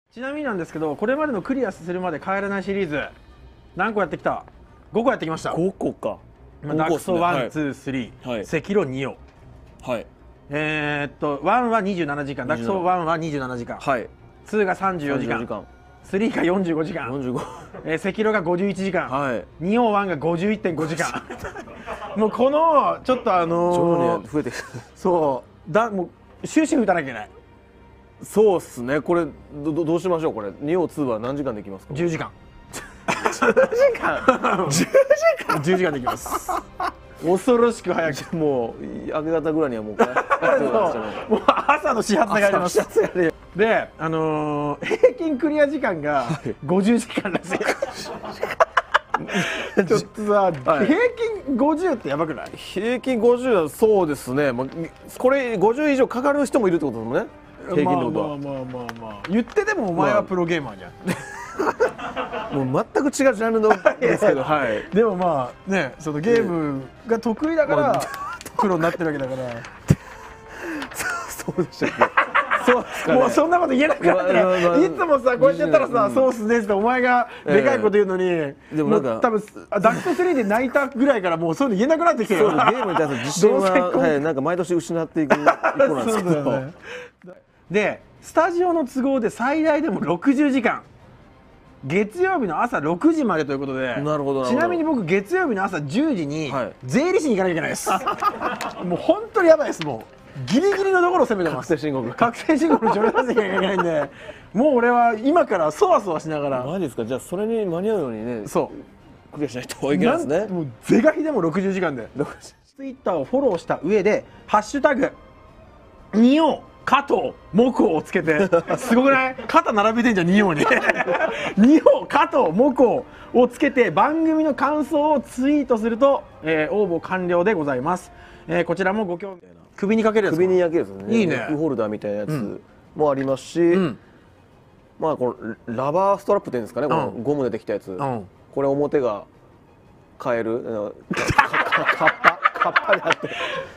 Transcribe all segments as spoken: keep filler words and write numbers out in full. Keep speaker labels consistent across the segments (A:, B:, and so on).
A: ちなみになんですけど、これまでのクリアするまで帰らないシリーズ何個やってきた？ごこやってきました。
B: ごこか。
A: ダクソワン、ツー、スリー、赤炉ニオ。はい。えーっとワンはにじゅうななじかん、ダクソワンはにじゅうななじかん、はい。ツーがさんじゅうよじかん、スリーがよんじゅうごじかん、よんじゅうご、えー、赤炉がごじゅういちじかん、はい。ニオワンが ごじゅういってんごじかん。もうこのちょっとあのー、増えてそうだ、もう終始打たなきゃいけない。
B: そうっすね。これ ど, どうしましょう。これニオツーは何時間できますか？
A: じゅうじかん。
B: じゅうじかん。じゅうじかん。
A: じゅうじかんできます。恐ろしく早く、
B: もう明け方ぐらいにはもう帰って
A: もう朝の始発があります。で、あのー、平均クリア時間がごじゅうじかんらしい。ちょっとさ、はい、平均ごじゅうってやばくない？
B: 平均ごじゅうはそうですね。まあ、これごじゅう以上かかる人もいるってことですもんね。平均のことは。まあまあまあまあ。
A: 言ってでもお前はプロゲーマーじゃん。
B: もう全く違うジャンルのですけど、はい。
A: でもまあね、そのゲームが得意だからプロになってるわけだから。
B: そうでしたっけ。そうですかね。
A: もうそんなこと言えなかった。いつもさこうやってやったらさ、そうっすねってお前がでかいこと言うのに、でもなんか多分ダクトスリーで泣いたぐらいからもうそういうの言えなくなってきてる。
B: ゲームに対する自信はなんか毎年失っていく一方なんですけど。
A: でスタジオの都合で最大でもろくじゅうじかん、月曜日の朝ろくじまでということで、ちなみに僕月曜日の朝じゅうじに税理士に行かなきゃいけないです。もう本当にやばいです。もうギリギリのところを攻めてます。
B: 確定申告
A: 確定申告の書類出さなきゃいけないんで、もう俺は今からそわそわしながら。
B: マジですか。じゃあそれに間に合うようにね、そうクリアしないといけないですね。
A: もう是が非でもろくじゅうじかんでツイッターをフォローした上でハッシュタグニオ加藤モコをつけて、すごくない？肩並べてんじゃん、ニオに。ニオ加藤モコをつけて番組の感想をツイートすると、えー、応募完了でございます。えー、こちらもご興味。首にかけるやつ。
B: 首にかけるやつね。
A: いいね。
B: ネックホルダーみたいなやつもありますし、うん、まあこのラバーストラップっていうんですかね、このゴムでできたやつ。うん、これ表が変えるカッパカッパであって。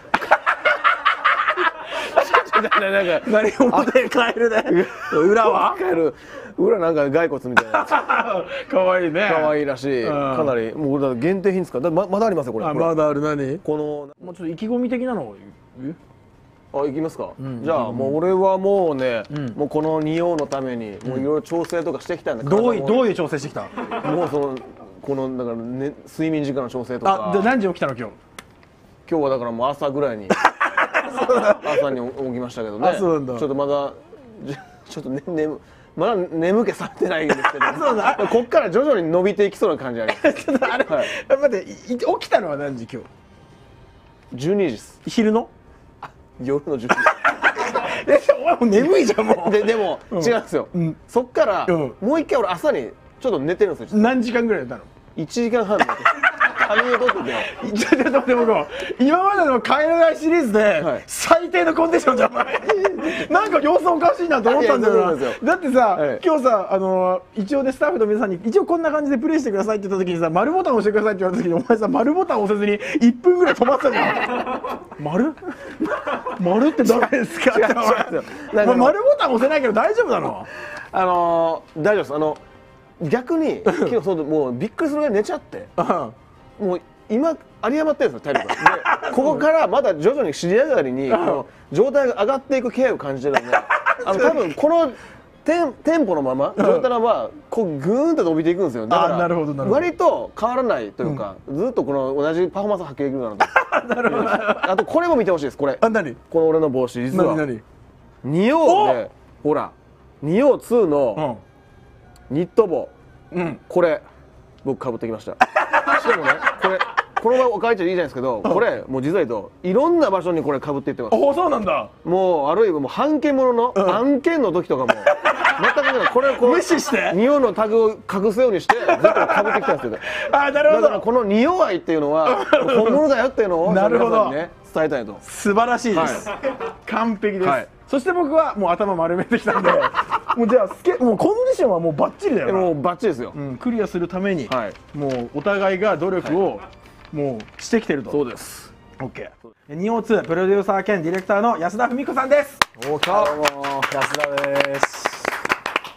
B: なんか
A: 何表変えるね。裏は
B: 変える。裏なんか骸骨みたいな。
A: 可愛いね。
B: 可愛いらしい。かなりもうだ限定品ですか。ままだありますよこれ。
A: あ、まだある。何？
B: この
A: もうちょっと意気込み的なのを言う？
B: あ、行きますか。じゃあもう俺はもうね、もうこのニオのためにもういろいろ調整とかしてきたんだ。
A: どういうどういう調整してきた？
B: もうそのこのだからね睡眠時間の調整とか。
A: あ、で何時起きたの今日？
B: 今日はだからもう朝ぐらいに。朝に起きましたけどね。ちょっとまだちょっとね眠まだ眠気されてないんですけど。そうだ。こっから徐々に伸びていきそうな感じあります。ちょっとあれ、
A: はい、待って起きたのは何時今日？
B: じゅうにじです。
A: 昼の？
B: 夜のじゅうにじ。
A: え、お前もう眠いじゃんもう。
B: ででも違うんですよ。そっからもう一回俺朝にちょっと寝てるんですよ。
A: 何時間ぐらい寝たの？
B: いちじかんはん寝て。仮眠を取ってて。
A: ちょっと待って僕今までの帰らないシリーズで最低のコンディションじゃん。なんか様子おかしいなと思ったんだよな。だってさ、今日さあの一応ねスタッフの皆さんに一応こんな感じでプレイしてくださいって言った時にさ、丸ボタンを押してくださいって言われた時にお前さ丸ボタンを押せずにいっぷんぐらい止まってたじゃん。丸？丸って誰ですか？丸ボタン押せないけど大丈夫なの？
B: あの大丈夫です。あの逆に今日そうもうびっくりするぐらい寝ちゃって。もう今有り余ってるんですよ体力が。でここからまだ徐々に尻上がりにこの状態が上がっていく気配を感じてるので、あの多分このテンテンポのまま状態はこうグーンと伸びていくんですよ。だから割と変わらないというか、ずっとこの同じパフォーマンスを発揮できるかなと。なるほど。あとこれも見てほしいです。これ。あ、何？この俺の帽子実はニオでほらニオツーのニット帽、これ僕かぶってきました。しかもね、これこのまま書いちゃいいじゃないですけど、これもう実は言うといろんな場所にこれ被っていってます。
A: おお、そうなんだ。
B: もうあるいはもう半券ものの案件の時とかも全くこれをこう
A: 無視して
B: ニオのタグを隠すようにしてずっと被ってきたんですよ。
A: あ、なるほど。
B: だからこのニオ愛っていうのは本物だよっていうのを皆さんにね伝えたいと。
A: 素晴らしいです。完璧です。そして僕はもう頭丸めてきたんで、もうじゃあスケもうコンディションはもうバッチリだよな。
B: もうバッチリですよ。
A: クリアするためにもうお互いが努力をもうしてきてると。
B: そうです。
A: オッケー。ニオツープロデューサー兼ディレクターの安田文子さんです。
C: おー、どうも安田です。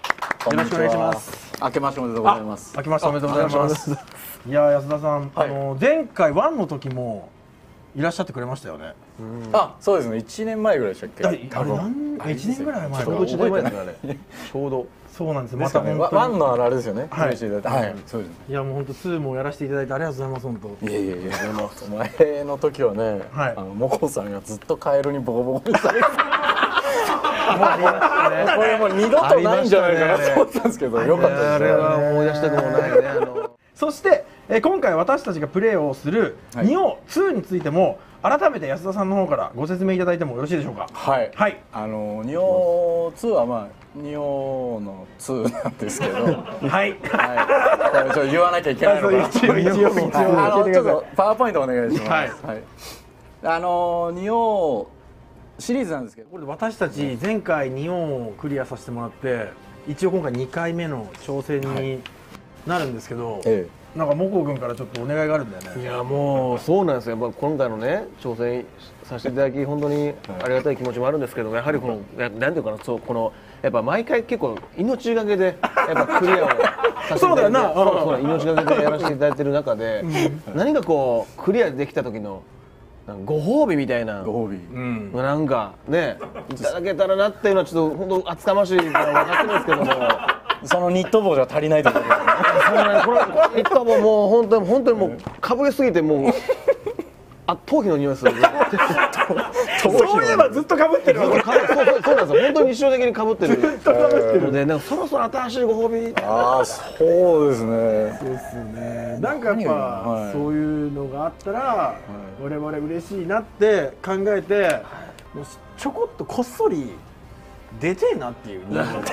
A: ろしくお願いします。
C: 明けましておめでとうございます。
A: 明けましておめでとうございます。いや安田さん、あの前回ワンの時もいらっしゃってくれましたよね。
C: あ、そうですね。一年前ぐらいでしたっけ？
A: あれ何一年ぐらい前か。
B: ちょうど一年前ですね。ちょうど。
A: そうなんですよ。
C: またワンのあれですよね。はい、そうですね。
A: いやもう本当ツーもやらせていただいてありがとうございます本当。
C: いやいやいや、でも前の時はね、あのモコさんがずっとカエルにボコボコにされて。これもう二度とないんじゃないかなと思ったんですけど、よかったですね。
B: あれは思い出したくもないね。
A: そして今回私たちがプレーをするニオツーについても改めて安田さんの方からご説明いただいてもよろしいでしょうか。
C: はい。はい。あのニオツーはまあニオのツーなんですけど、はい。はい。これちょっと言わなきゃいけないのかな。一応一応一応あのちょっとパワーポイントお願いします。はい。はい。あのニオシリーズなんですけど、
A: これ私たち前回ニオンをクリアさせてもらって一応今回にかいめの挑戦になるんですけど、ええ、なんかモコ君からちょっとお願いがあるんだよね。
B: いやもうそうなんですよ。やっぱ今回のね挑戦させていただき本当にありがたい気持ちもあるんですけど、やはりこのなんていうかな、そうこのやっぱ毎回結構命がけでやっぱクリアをさせていただいて、そうだよな、そう命がけでやらせていただいてる中で、何かこうクリアできた時のご褒美みたいな
C: ご褒美、うん、
B: なんかねいただけたらなっていうのはちょっと本当厚かましいのは分かってるんですけども。
C: そのニット帽じゃ足りないところですね。
B: そうね、これニット帽もう本当に本当にもうかぶれすぎてもうあ頭皮の匂いする。
A: そういえばずっとかぶってる。そうそう
B: そうなんですよ。本当に日常的にかぶってる。ずっとかぶってるので、なんかそろそろ新しいご褒美。
C: ああそうですね。
A: ですね。なんかやっぱそういうのがあったら我々嬉しいなって考えて、ちょこっとこっそり出てえなっていう。出たい。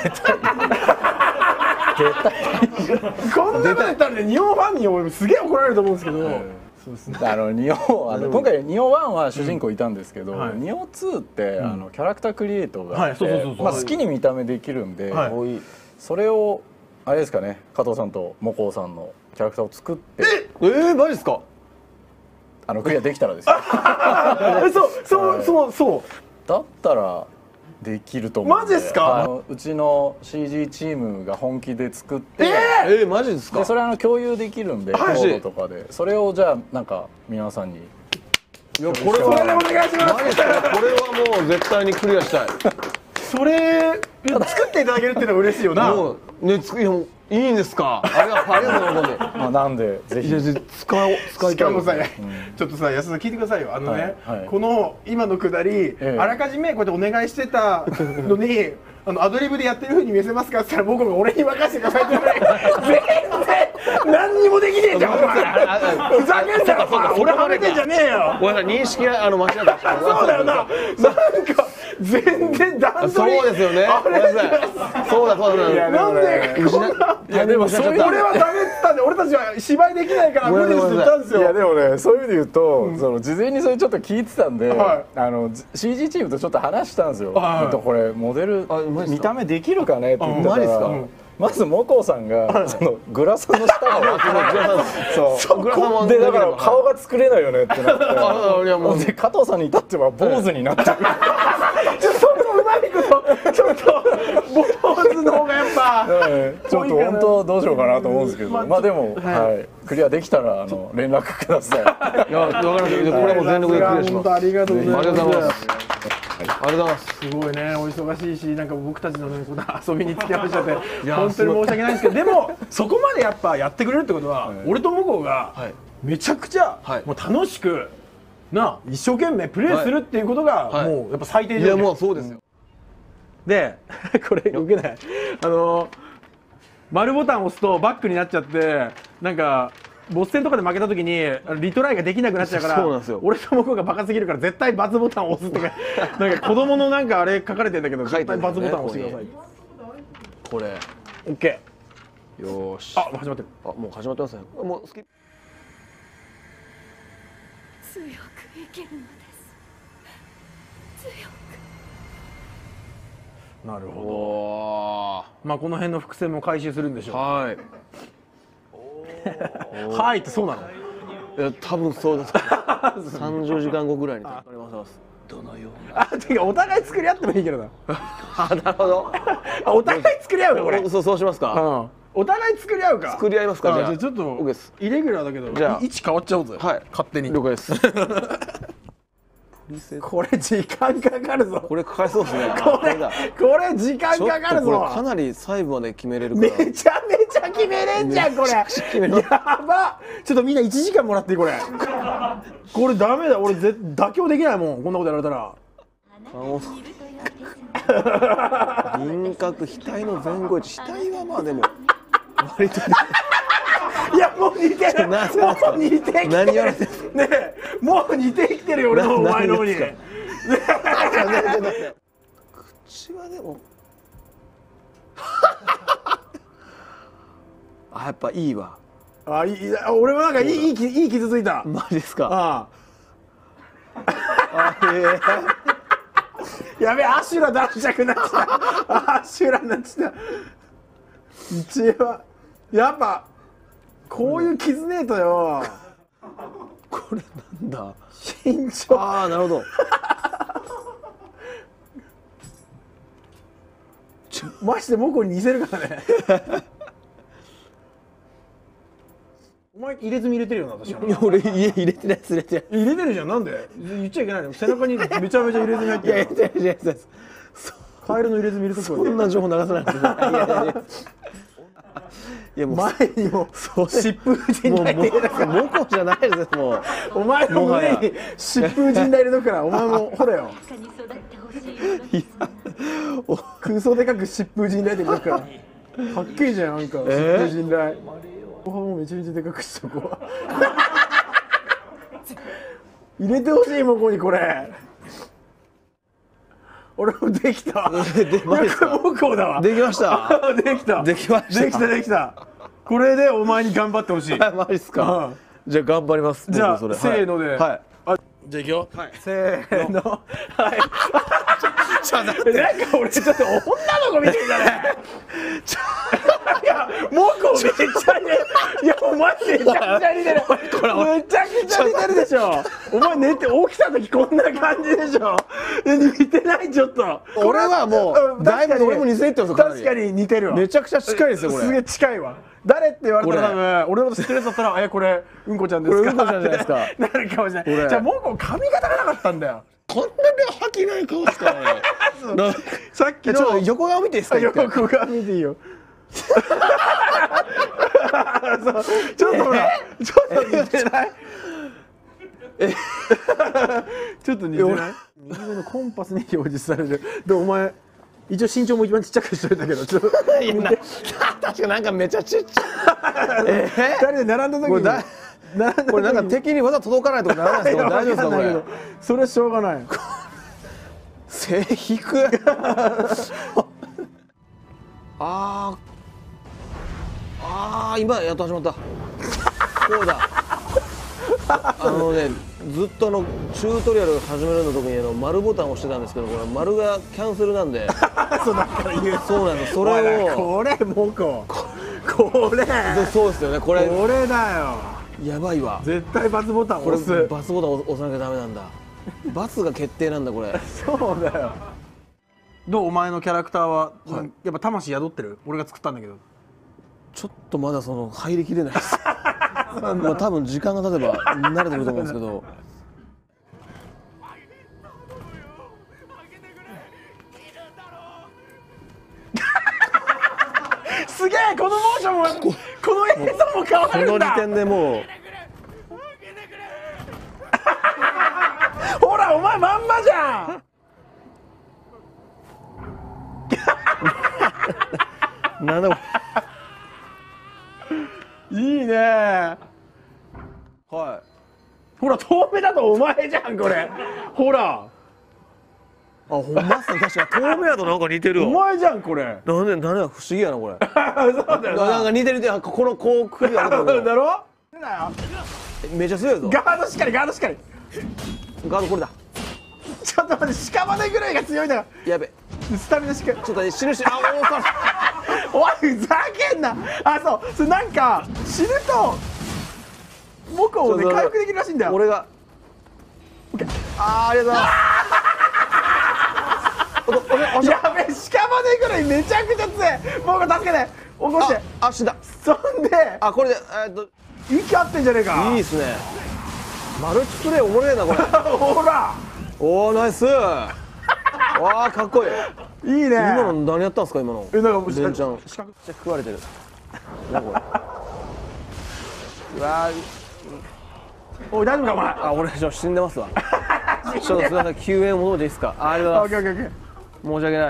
A: こんなこと言ったらね、日本ファンに俺すげえ怒られると思うんですけど。
C: そうですね。あのニオあの今回ニオワンは主人公いたんですけど、ニオツーってあのキャラクタークリエイトがあって、まあ好きに見た目できるんで、それをあれですかね、加藤さんとモコさんのキャラクターを作って、
B: ええマジですか？
C: あのクリアできたらですよ。
A: そうそうそうそう。
C: だったら。できると思う。
A: マジですか？
C: うちの シージー チームが本気で作って、
B: えー、マジですか？
C: でそれあの共有できるんで、コードとかで、それをじゃあなんか皆さんに。
B: いやこれは
A: お願いします。
B: マジですか？これはもう絶対にクリアしたい。
A: それ作っていただけるっていうのが嬉しいよな。
B: もうねついやいいんですか？ありがとうございます。
C: まあなんでぜひ
B: 使おう使いたい。
A: しかもさ、ちょっとさ安田聞いてくださいよ。あのね、この今のくだりあらかじめこうやってお願いしてたのに。あのアドリブでやってる風に見せますかって言ったら僕が俺に任せてくださいって言って全然何にもできねえじゃんお前ふざけんなよお前俺はめてんじゃねえよ
B: ごめんなさい認識があの間違ってました
A: そうだよななんか全然段取り
B: そうですよねごめんなさいそうだそうだ
A: なんでこんないやでもそれ俺はダメって言ったんで俺たちは芝居できないから無理ですって言ったんですよ
C: いやでもねそういう意味で言うとその事前にそれちょっと聞いてたんであの シージー チームとちょっと話したんですよこれモデル見た目できるかねって言ってたらまずモコさんがそのグラサンの下がそうでだから顔が作れないよねってなってで加藤さんに至っては坊主になってる
A: そのうまいことちょっと坊主の方がやっぱ
C: ちょっと本当どうしようかなと思うんですけどまあでもはいクリアできたらあの連絡ください
B: いやわかりましたこれも全力でクリアします
A: ありがとうございます
B: ありがとうございますありがとうございます。
A: すごいね、お忙しいし、なんか僕たちのね、この遊びに付き合わせちゃって、本当に申し訳ないんですけど、でも、そこまでやっぱやってくれるってことは、はい、俺と向こうが、めちゃくちゃ、はい、もう楽しく、な、一生懸命プレーするっていうことが、はい、もうやっぱ最低条件。
B: いや、もうそうですよ。
A: で、これ、受けない。あの、丸ボタンを押すとバックになっちゃって、なんか、ボス戦とかで負けた時にリトライができなくなっちゃうから俺と向こうがバカすぎるから絶対×ボタンを押すってかなんか子供のなんかあれ書かれてんだけど絶対×ボタンを押してください
B: これ
A: OK
B: よーし
A: あ始まってる
B: あもう始まってますねもうスキップ
D: 強く生きるのです強
A: くなるほどまあこの辺の伏線も回収するんでしょう
B: はい
A: はいってそうなの？
B: いや多分そうです。三十時間後ぐらいに。 どのような。
A: あ、てかお互い作り合ってもいいけどな。
B: あ、なるほど。
A: あ、お互い作り合うかこれ。
B: そうそうしますか。
A: うん。お互い作り合うか。
B: 作り合いますか。じゃあ
A: ちょっと
B: OK です。
A: イレギュラーだけど、
B: じゃあ
A: 位置変わっちゃおうぜ。
B: はい。
A: 勝手に。
B: 了解です。
A: これ時間かかるぞ。
B: これかかりそうですね。
A: これこれ時間かかるぞ。
B: これかなり細部まで決めれるから。
A: めちゃめちゃ決めれんじゃんこれ。やば。ちょっとみんないちじかんもらっていいこれ。これダメだ。俺ぜ妥協できないもんこんなことやられたら。
B: 輪郭、額の前後位置、額はまあでも割と。
A: いやもう似てる。もう似てきてる。
B: 何言われてる。
A: ねえ、もう似てきてるよ俺のお前の方に。
B: 口はでも。あ、やっぱいいわ。
A: あ、いい。俺もなんかいいいいいい傷ついた。
B: マジですか。
A: あ
B: あ。あ、へえ。
A: やべえ、アシュラ出したくなっちゃった。アシュラになっちゃった。一番やっぱこういう傷ねえとよ。
B: これなんだ。
A: 身長。
B: ああ、なるほど。
A: マジでモコに似せるからね。お前入れ墨入れてるよな私は。
B: 俺家入れてない入れてない。
A: 入れてるじゃん。なんで言っちゃいけないの。背中にめちゃめちゃ入れ墨入ってる。
B: いや入れてない入れてない。
A: カエルの入れ墨入れとく。
B: そんな情報流さないでください。いやいやいや。いやもう
A: 前にも疾風陣雷って入れとくから。
B: モコじゃないですもう。
A: お前の胸に疾風陣雷入れとくから。お前もほれよ。空想でかく疾風陣雷って入れとくから。かっけえじゃんなんか疾風陣雷。後半もめちゃめちゃでかくしとこう。入れてほしいもんここにこれ。俺もできた。
B: でマジですか。
A: モコだわ。
B: できました。
A: できた。
B: できました。
A: できたできた。これでお前に頑張ってほしい。
B: マジですか。じゃあ頑張ります。
A: じゃあせーので。
B: はい。
A: じゃあいくよ。せーの。はい。なんか俺ちょっと女の子みたいだね。いやモコめっちゃね。いやお前めちゃくちゃ似てる。めちゃくちゃ似てるでしょ。お前寝て起きた時こんな感じでしょ。似てないちょっと。
B: 俺はもうだいぶ俺も似せてるんですよ。
A: 確かに似てるわ。
B: めちゃくちゃ近いですよこれ。
A: すげえ近いわ。誰って言われたら多分俺のこと知ってるやつだったら「えこれうんこちゃんですか?」
B: うんこちゃんじゃないですか。
A: なるかもしれない。じゃあもう髪型がなかったんだよ。
B: こんなに覇気ない顔して。
A: さっきの
B: ちょっと横顔見ていいですか。
A: 横顔見ていいよ。ちょっとほらちょっと似てない。ちょっと似てない。右上のコンパスに表示される。でお前一応身長も一番ちっちゃくしといたけどちょっと
B: 確かなんかめちゃちっちゃい。
A: ふたりで並んだ時に
B: これなんか敵にわざ届かないとかならないですか。大丈夫ですかこれ。
A: それはしょうがない。
B: 背低く。あーあー今やっと始まった。こうだ。あのねずっとあのチュートリアル始めるの時にあの丸ボタンを押してたんですけどこれ丸がキャンセルなんで。
A: そうだから言う。
B: そうなんです。それを
A: これもうここれ
B: そうですよねこれ。
A: これだよ。
B: やばいわ。
A: 絶対バツボタン押す。
B: これバツボタン押さなきゃダメなんだ。バツが決定なんだこれ。
A: そうだよ。どうお前のキャラクターは、はい、やっぱ魂宿ってる？俺が作ったんだけど。
B: ちょっとまだその入りきれないです。まあ多分時間が経てば慣れてると思うんですけど。
A: すげえこのモーションもこの映像も変わるんだ。
B: この時点でもう。
A: ほらお前まんまじゃん。
B: なんだこ
A: れ。いいね。
B: はい。
A: ほら遠目だとお前じゃんこれ。ほら。
B: あほんまっすね確かに遠目だとなんか似てるわ。
A: お前じゃんこれ。
B: なんでなんで不思議やなこれ。
A: そうだよな。
B: なんか似てるってこのこうくるやろ。
A: だろ。
B: めっちゃ強いぞ。
A: ガードしっかりガードしっかり。
B: ガードこれだ。
A: ちょっと待って屍ぐらいが強いんだよ。
B: やべ。
A: スタミナしっかり。
B: ちょっと死ぬし。あ
A: おいふざけんな。あそうそれなんか死ぬとモコをね回復できるらしいんだよ。
B: 俺が。ああありがとうございます。
A: やべえ、屍ぐらいめちゃくちゃ強い。もう助けて、起こして。
B: あ、死んだ。
A: そんで、
B: あ、これでえっと
A: 息合ってんじゃねえか。
B: いいっすね。マルチプレイおもろいなこれ。
A: ほら。
B: おおナイス。わあかっこいい。
A: いいね。
B: 今の何やったんですか今の。
A: え、なんか
B: レンちゃん。
A: 四角
B: 食われてる。何これ。うわー。
A: おい大丈夫かお前。
B: あ、俺ちょっと死んでますわ。ちょっとすみません、救援を求めていいですか。あ、ありがとうございます。申し訳ない。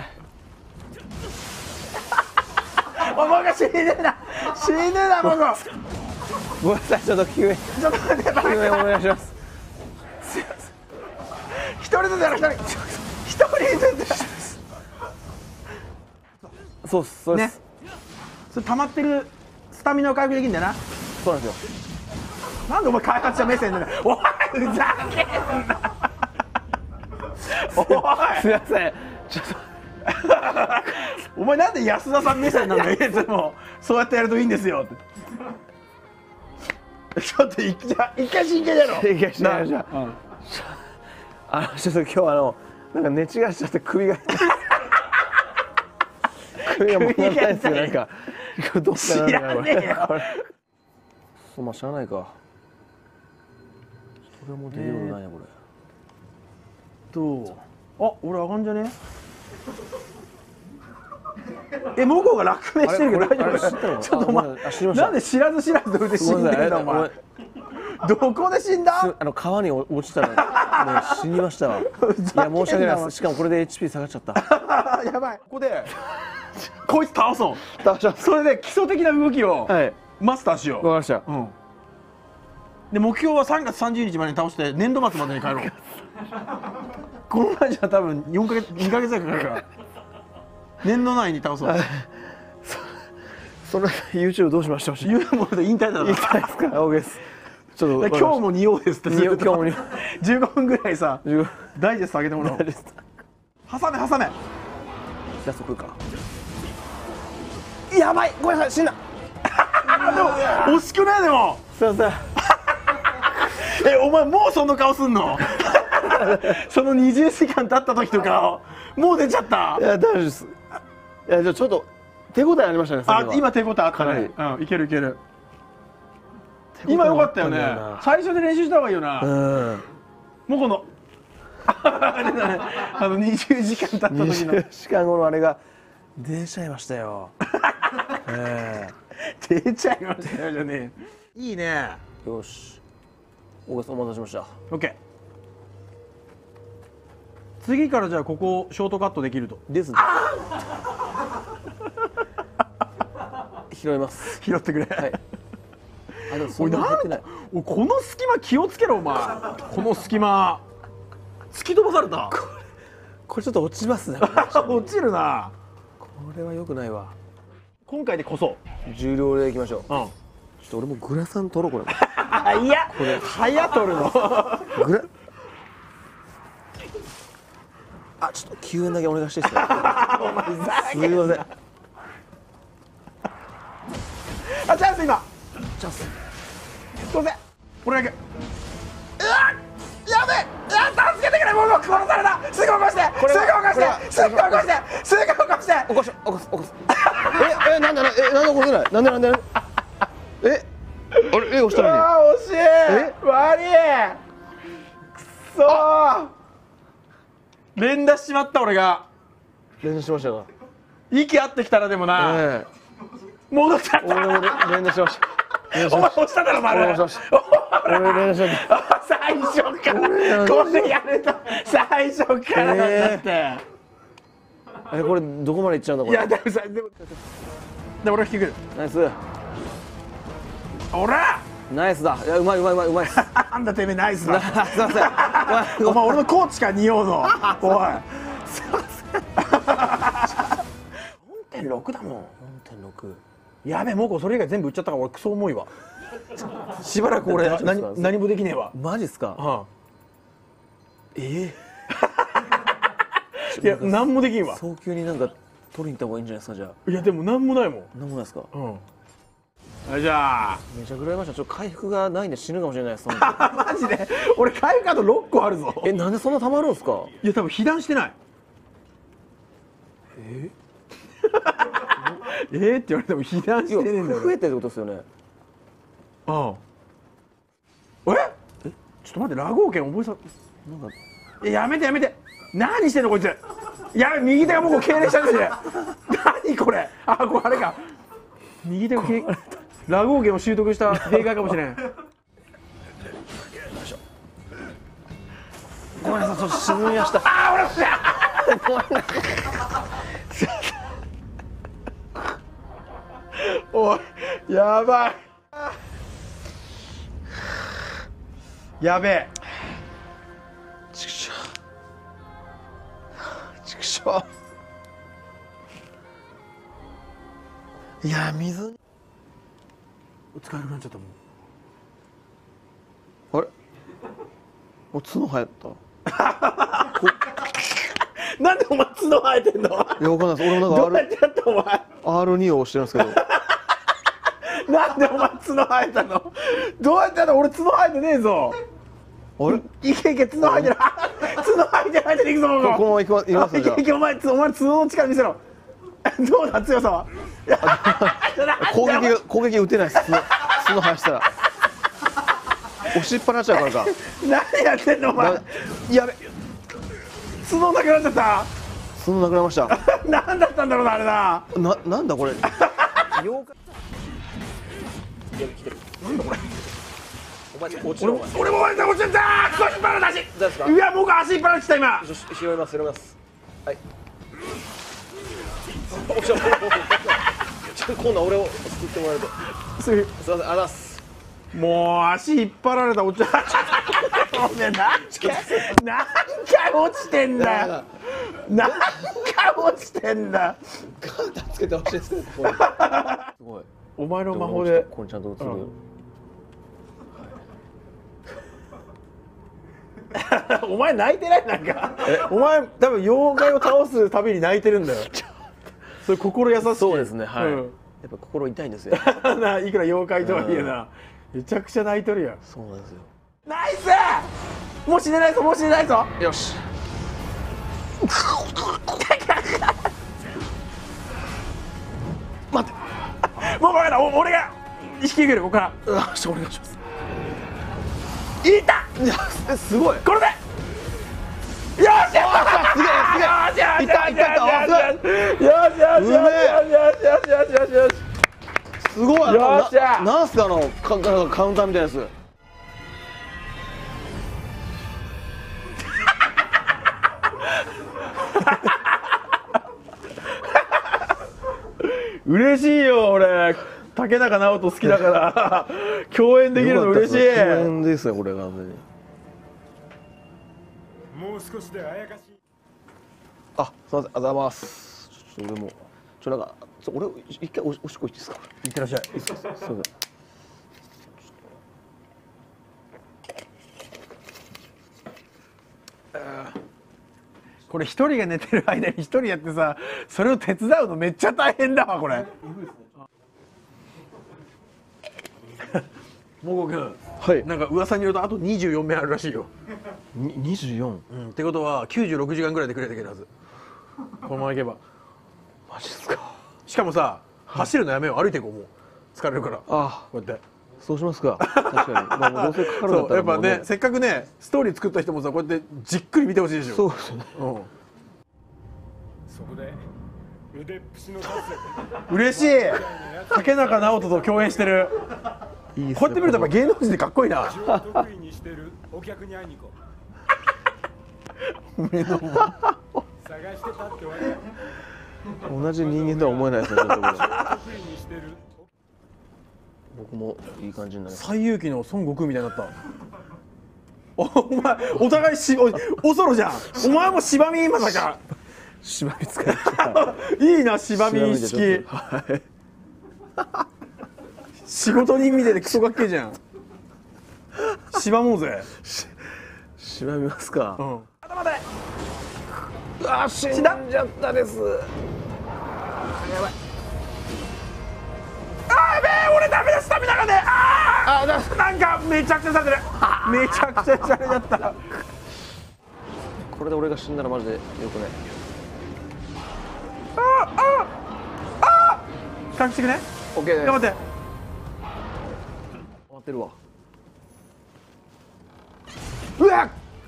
A: お前が死んでるな。死んでるな、僕。
B: ごめんなさい、ちょっと救援。
A: ちょっと待って、
B: 救援お願いします。
A: すいません。一人ずつやる、一人。一人ずつ。
B: そうっす、そうです。
A: それ溜まってるスタミナを回復できるんだよな。
B: そうなんですよ。
A: なんでお前開発者目線なんだよ。おい、ふざけんな。おい、
B: すみません。ちょっと。
A: お前なんで安田さん目線なんだよ。いつもそうやってやるといいんですよって。ちょっと一回真剣やろ。
B: 一回真剣じゃ。あのちょっと今日あのなんか寝違っちゃって首が首が回らないですよ。なんかどうかなるかこれ。そうまあしゃあないか。それも出るようないやこれ。
A: どう？あ、俺あかんじゃね？え、向こうが落命してるけど大丈夫？ちょっとお前なんで知らず知らずで死んでんだお前。どこで死んだ？
B: あの川に落ちたらもう死にましたわ。いや申し訳ないです。しかもこれで エイチピー 下がっちゃった。
A: やばい。ここでこいつ倒そう。
B: 倒します。
A: それで基礎的な動きをマスターしよう。
B: わかりました。
A: うん。で目標はさんがつさんじゅうにちまでに倒して年度末までに帰ろう。この前じゃ多分よんかげつにかげつぐらいかかるから年度内に倒そう。
B: それ YouTube どうしました？
A: 言うもので引退だな。
B: 引退ですか？ OK です。ちょっと
A: 今日もにおうですってずっと
B: 今日もに
A: じゅうごふんぐらいさダイジェスト上げてもらおう。挟め挟め。
B: じゃあそこか。
A: やばい、ごめんなさい、死んだ。でも惜しくないでも。
B: すいません。
A: え、お前もうその顔すんの？そのにじゅうじかん経った時とかもう出ちゃった。
B: いや大丈夫です。いやじゃあちょっと手応えありましたね。
A: あ、今手応えあったね。うん、いけるいける。今良かったよね。最初で練習した方がいいよな。もうこのあのにじゅうじかん経った時のにじゅう
B: じかんごのあれが出ちゃいましたよ。
A: 出ちゃいましたよじゃねえ。いいね。
B: よし。お待たせしました。
A: オッケー。次からじゃあここショートカットできると。
B: ですね。拾います。
A: 拾ってくれ。はい。
B: あ、でもそんなに入ってない。
A: おい、この隙間気をつけろお前。この隙間突き飛ばされた。
B: これ、これちょっと落ちますね。
A: 落ちるな。
B: これは良くないわ。
A: 今回でこそ
B: 重量でいきましょう。うん。ちょっと俺もグラサン取ろうこれ。
A: いや、これ早取るの。
B: グラ。あ、ちょっと救援だけお願いしていいですか。すみません。
A: あ、チャンス今。
B: チャンス。
A: すいません。俺だけ。うわ、やべえ。いや、助けてくれ。もう殺された。すぐ起こして。すぐ起こして。すぐ起こして。すぐ起こして。
B: 起こし、起こす、起こす。え、え、なんで、え、なんで起こせない。なんで、なんで。え、あれ、え、押したのに。
A: あ、惜しい。え、悪い。くそー。連打しちまった俺が。
B: 連打しましたか。
A: 息合ってきたらでもな。ええ。戻っちゃった。
B: 俺も連打しました。
A: お前押しただろ丸。
B: 俺連打しました。
A: 最初からこれやると最初からだって。
B: え、これどこまで行っちゃうんだこれ。
A: いやでもさでもで俺が引きくる。
B: ナイス。
A: おら。
B: ナイスだ。いやうまいうまいうまいうまい。
A: なんだてめえナイスだ。
B: すいません。
A: お前俺のコーチか匂うぞ。おい。
B: すいません。
A: よんてんろくだもん。よん
B: てんろく。
A: やべえ、もうこれそれ以外全部売っちゃったから俺クソ重いわ。しばらく俺何何もできねえわ。
B: マジっすか。
A: はあ、
B: え
A: え。いや何もできんわ。
B: 早急になんか取りに行った方がいいんじゃないですかじゃあ。
A: いやでも何もないもん。
B: 何もないですか。
A: うん。はいじゃあ。
B: めちゃくらいました。ちょっと回復がないんで死ぬかもしれないです。
A: マジで。俺回復あとろっこあるぞ。
B: え、なんでそんな溜まるんですか。
A: いや多分被弾してない。 ええーって言われても避難してねえんだよ。
B: 増えてるってことですよね。
A: ああ。え？え？ちょっと待って、ラゴー剣覚えさ。なんか。え、やめてやめて。何してんのこいつ。やべ、右手がもう敬礼したんですね。何これ。あ、これあれか。右手が敬ラゴー剣を習得した例外かもしれん。
B: ごめんなさい、ちょっと沈みました。
A: ああ、俺っすや。
B: ごめんなさい。
A: おい、やばい。やべえ。
B: ちくしょう。ちくしょう。いや、水。
A: 使えなくなっちゃったもん。
B: あれ。もう角生えた。
A: なんでお前角生えてんの？
B: いや、わかんないです。俺もなんか
A: どうやってやったお前。
B: アールに を押してるんですけど。
A: なんでお前角生えたの？どうやってやったの？俺角生えてねえぞ。
B: あれ？
A: いけいけ、角生えてる。角生えてないでいくぞ。
B: このままいきます。いきます
A: いけいけ、お前、お前角の力見せろ。どうだ強さは。
B: 攻撃が攻撃打てないです。角角生やしたら。押しっぱなしちゃうからか。
A: 何やってんのお前。やべ。角なくなっちゃった。
B: 角なくなりました。
A: 何だったんだろうなあれな。
B: な、なんだこれ。
A: 妖怪。なんだこれ。俺も俺も割れた落ちちゃった。少し引っ張る足。うわ、僕足引っ張られてた今。
B: 拾います拾います。はい。今度は俺を救ってもらえると。すみません、ありがとうございます。
A: もう足引っ張られた落ちちゃった。おめえ何回何回落ちてんだよ。何回落ちてんだ。
B: ガンダつけてほしいですね。すごい。
A: お前の魔法で。
B: これちゃんと映るよ。
A: お前泣いてないなんか。お前多分妖怪を倒すたびに泣いてるんだよ。それ心優しい。
B: そうですね。はい。やっぱ心痛いんですよ。
A: な、いくら妖怪とはいえな。めちゃくちゃ泣いとるやん。
B: そうなんですよ。
A: ナイス。もう死ねないぞ、もう死ねないぞ。
B: よし。
A: 待って。もうバカだ。俺が引き受けるここから。
B: よし、お願いします。
A: いった。
B: いや、すごい。
A: これで。よし。すげえ、すげえ。
B: いったいったいった。
A: よしよしよしよしよしよしよしよし。
B: すごい。
A: よっしゃ。
B: なんすかあのカカウンターみたいなやつ。
A: 嬉しいよ俺。竹中直人好きだから共演できるの嬉しい。
B: 共演ですねこれが。も
E: う少しであやかしい。
B: あ、すみません、ありがとうございます。ちょっと俺もちょなんかちょ俺一回おしっこ行っていいですか。
A: いってらっしゃい。
B: すみません。
A: これ一人が寝てる間に一人やってさ、それを手伝うのめっちゃ大変だわこれ。もこくん、
B: はい。
A: なんか噂によるとあとにじゅうよんめんあるらしいよ。
B: ににじゅうよん。
A: うん、ってことはきゅうじゅうろくじかんぐらいでくれていけるはず。このままいけば。
B: マジですか。
A: しかもさ、走るのやめよう。歩いていこう。もう疲れるから。
B: あ、
A: こうやって。
B: そうしますか。確かに。まあもうどうせかかるんだっ
A: そう
B: たらもうね。
A: やっぱね、せっかくねストーリー作った人もさ、こうやってじっくり見てほしいでしょ。
B: そうですよね。
A: うん。
E: そこで腕っぷしの数
A: 嬉しい。竹中直人と共演してる。
B: いいですね。
A: こうやって見るとやっぱ芸能人でかっこいいな。
E: 得意にしてるお客に会いに行こ
A: 目の前。
E: う。探してたってわけ。
B: 同じ人間とは思えないですね。ちょっとこれ
E: 得意にしてる。
B: 僕もいい感じになります。
A: 西遊記の孫悟空みたいになった。おお前お互いしおおそろじゃん。お前も芝見まさか。
B: 芝居使い。
A: いいな芝見意識。
B: はい。
A: 仕事人みたいでクソかっけえじゃん。芝もうぜ。
B: 芝見ますか。
A: うん。頭で。
B: あ、死んじゃったです。
A: やばい。あーやべえ、俺ダメだ、スタミナがね。あーあ、なんかめちゃくちゃされてる。めちゃくちゃされちゃった。
B: これで俺が死んだらマジでよくない。
A: あああ隠してくね。
B: オッケーです。
A: 頑張って。
B: 終わってるわ。
A: うわっ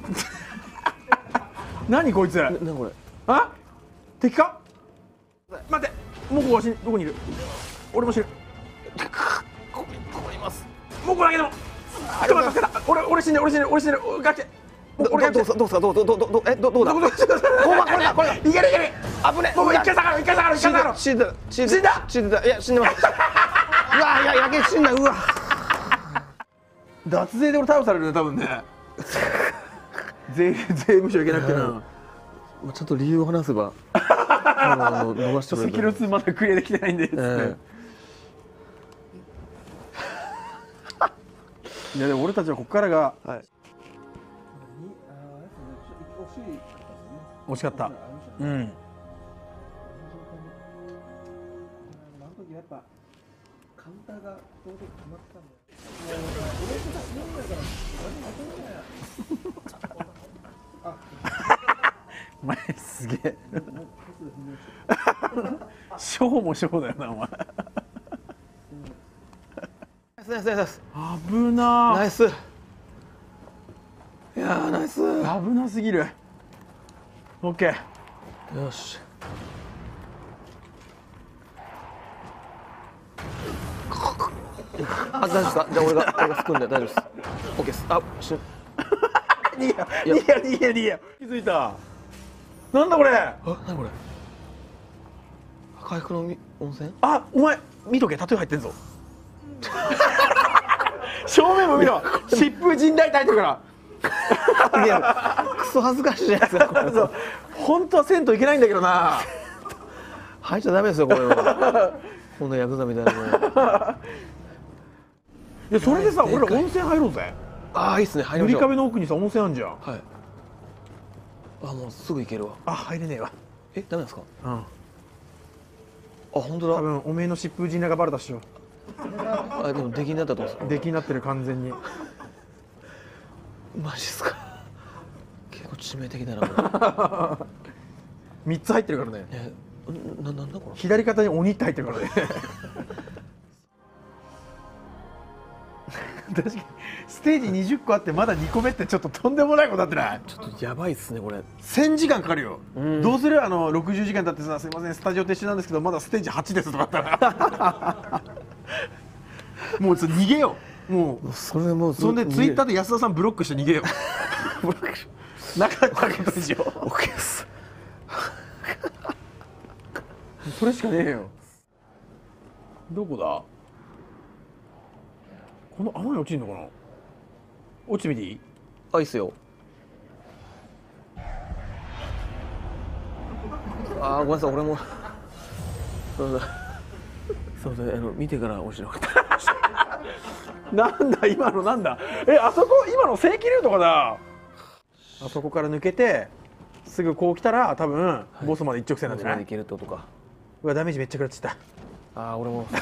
A: 何こいつ。
B: なにこれ。
A: あ敵か。待って、モコは死んどこにいる。俺も死ぬ。
B: ここにいます。
A: モコだけでも。ちょっと待って、俺俺死んでる俺死んでる俺死んでる。ガチ。
B: 俺どうどうすかどうどうどうどうえどどうだ。これだこれだこれだ。
A: いけるいける。
B: 危ね。
A: もう一回下がる一回下がる一回下がる。
B: 死んだ死んだ
A: 死んだ
B: 死んだいや死んでます。うわいややけ死んだうわ。
A: 脱税で俺逮捕されるね多分ね。税税務署行けなくてな。
B: ちゃんと理由を話せばあの伸ばしてくれる。
A: セキュリティまだクリアできてないんですって。いやでも俺たちはここからが惜しかった。うん。お前すげえ。ショーもショーだよなお前。
B: ナイスナイスナイス。
A: 危なー。
B: ナイス。いやーナイス。
A: 危なすぎる。オッケ
B: ー。よし。あ、大丈夫ですか。じゃあ俺が俺がすくんで大丈夫です。オッケーです。あ、し。
A: 逃げよ逃げよ逃げよ逃げよ。気づいた。なんだこれ。
B: あ、何これ。回復の温泉。
A: あ、お前見とけ、タトゥー入ってんぞ。正面も見ろ。疾風陣雷隊とか。
B: いや、クソ恥ずかしいじゃないですか。
A: そう、本当は銭湯行けないんだけどな。
B: 入っちゃダメですよこれは。こんなヤクザみたいなの。
A: いやそれでさ、俺ら温泉入ろうぜ。
B: ああいいっすね。入りましょう。
A: 塗り壁の奥にさ温泉あんじゃん。
B: はい。あ、もうすぐ行けるわ。
A: あ、入れねえわ。
B: え、ダメですか。
A: うん。あ、
B: 本当だ。
A: 多分おめえの疾風陣雷がバレたっしょ。
B: あ、でも出来になったと思うんですか。
A: 出来になってる完全に。
B: マジっすか。結構致命的だな。
A: 三つ入ってるからね。
B: え、な、なんだこれ。
A: 左肩に鬼って入ってるからね。確かにステージにじゅっこあってまだにこめってちょっととんでもないことなってない？
B: ちょっとやばいっすねこれ。
A: せんじかんかかるよ。どうする？あのろくじゅうじかん経ってさ、すいませんスタジオ撤収なんですけどまだステージはちですとかあったらもう逃げよう。もう
B: それもう
A: そんでツイッターで安田さんブロックして逃げよう。ブロックしなかったことにしよう。
B: オッケーです。
A: それしかねえよ。どこだ？この穴に落ちるのかな。落ちてみていい？
B: あ、いいっすよ。あー、ごめんなさい、俺も。そうだ。そうだ、あの、見てから落ちなかった。
A: なんだ今のなんだ。え、あそこ今の正規ルートかな。あそこから抜けてすぐこう来たら多分、はい、ボスまで一直線なんじゃない？
B: いけるってことか。
A: うわダメージめっちゃ食らっちゃった。
B: あー、俺も。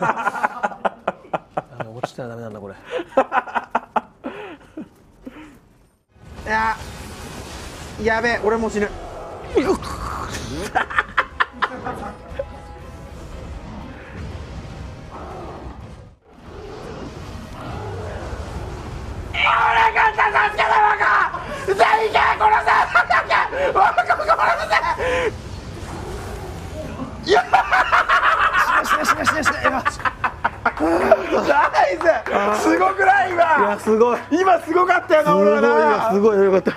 B: 落ちたらダメなんだこれ。
A: いややべえ俺もう死ぬ。俺が助けたのか。全員殺せ。若子殺せ。いや
B: しなしなしなしなしな。
A: ナイス。すごくない今。
B: いやすごい。
A: 今すごかったよな俺はな。
B: すごいよかった。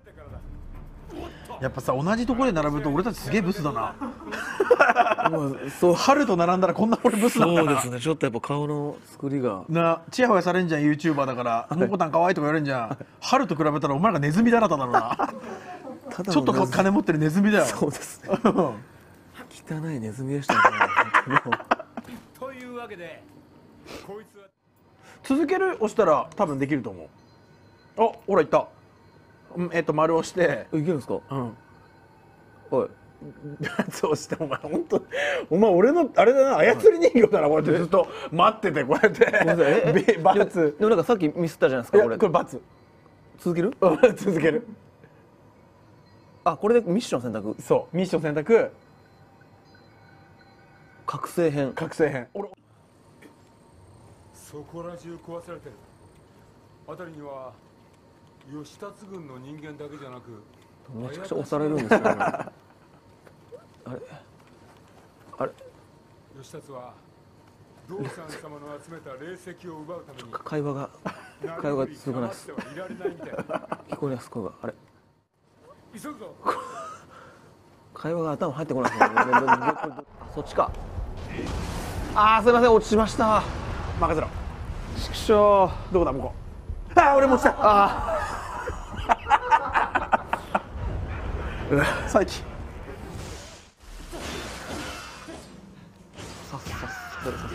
A: やっぱさ同じところで並ぶと俺たちすげえブスだな。もうそう春と並んだらこんな俺ブスなんだな。
B: そうですね。ちょっとやっぱ顔の作りが
A: なチヤホヤされんじゃん ユーチューバー だから「もこたん可愛い」とか言われんじゃん。春と比べたらお前らがネズミだらただろうな。ちょっと金持ってるネズミだよ。
B: そうですね。汚いネズミでしたね。
E: というわけでこいつは
A: 続ける押したら多分できると思う。あ、ほらいった。うん、えっと丸押して
B: いけるんですか。
A: うん。
B: はい。
A: そうしてお前本当お前俺のあれだな操り人形だなこうやってずっと待っててこうやって。バツ。
B: でもなんかさっきミスったじゃないですかこれ。
A: これバツ。
B: 続ける？
A: 続ける。
B: あ、これでミッション選択。
A: そうミッション選択。
B: 覚醒編。
A: 覚醒編。俺
E: そこら中壊されてる。辺りには吉達軍の人間だけじゃなく
B: めちゃくちゃ押されるんですよね。あれあれ
E: 吉達は道さん様の集めた霊石を奪うために
B: 会話が会話が続かないです。
E: いられないみたいな。
B: 聞こえます声が。あれ
E: 急ぐぞ。
B: 会話が頭入ってこないですね。そっちか。あーすいません落ちました。
A: 任せろ。
B: 畜生。
A: どこだ向こう。ああ俺も落ちた。
B: あ
A: あ最近
B: さっさっさ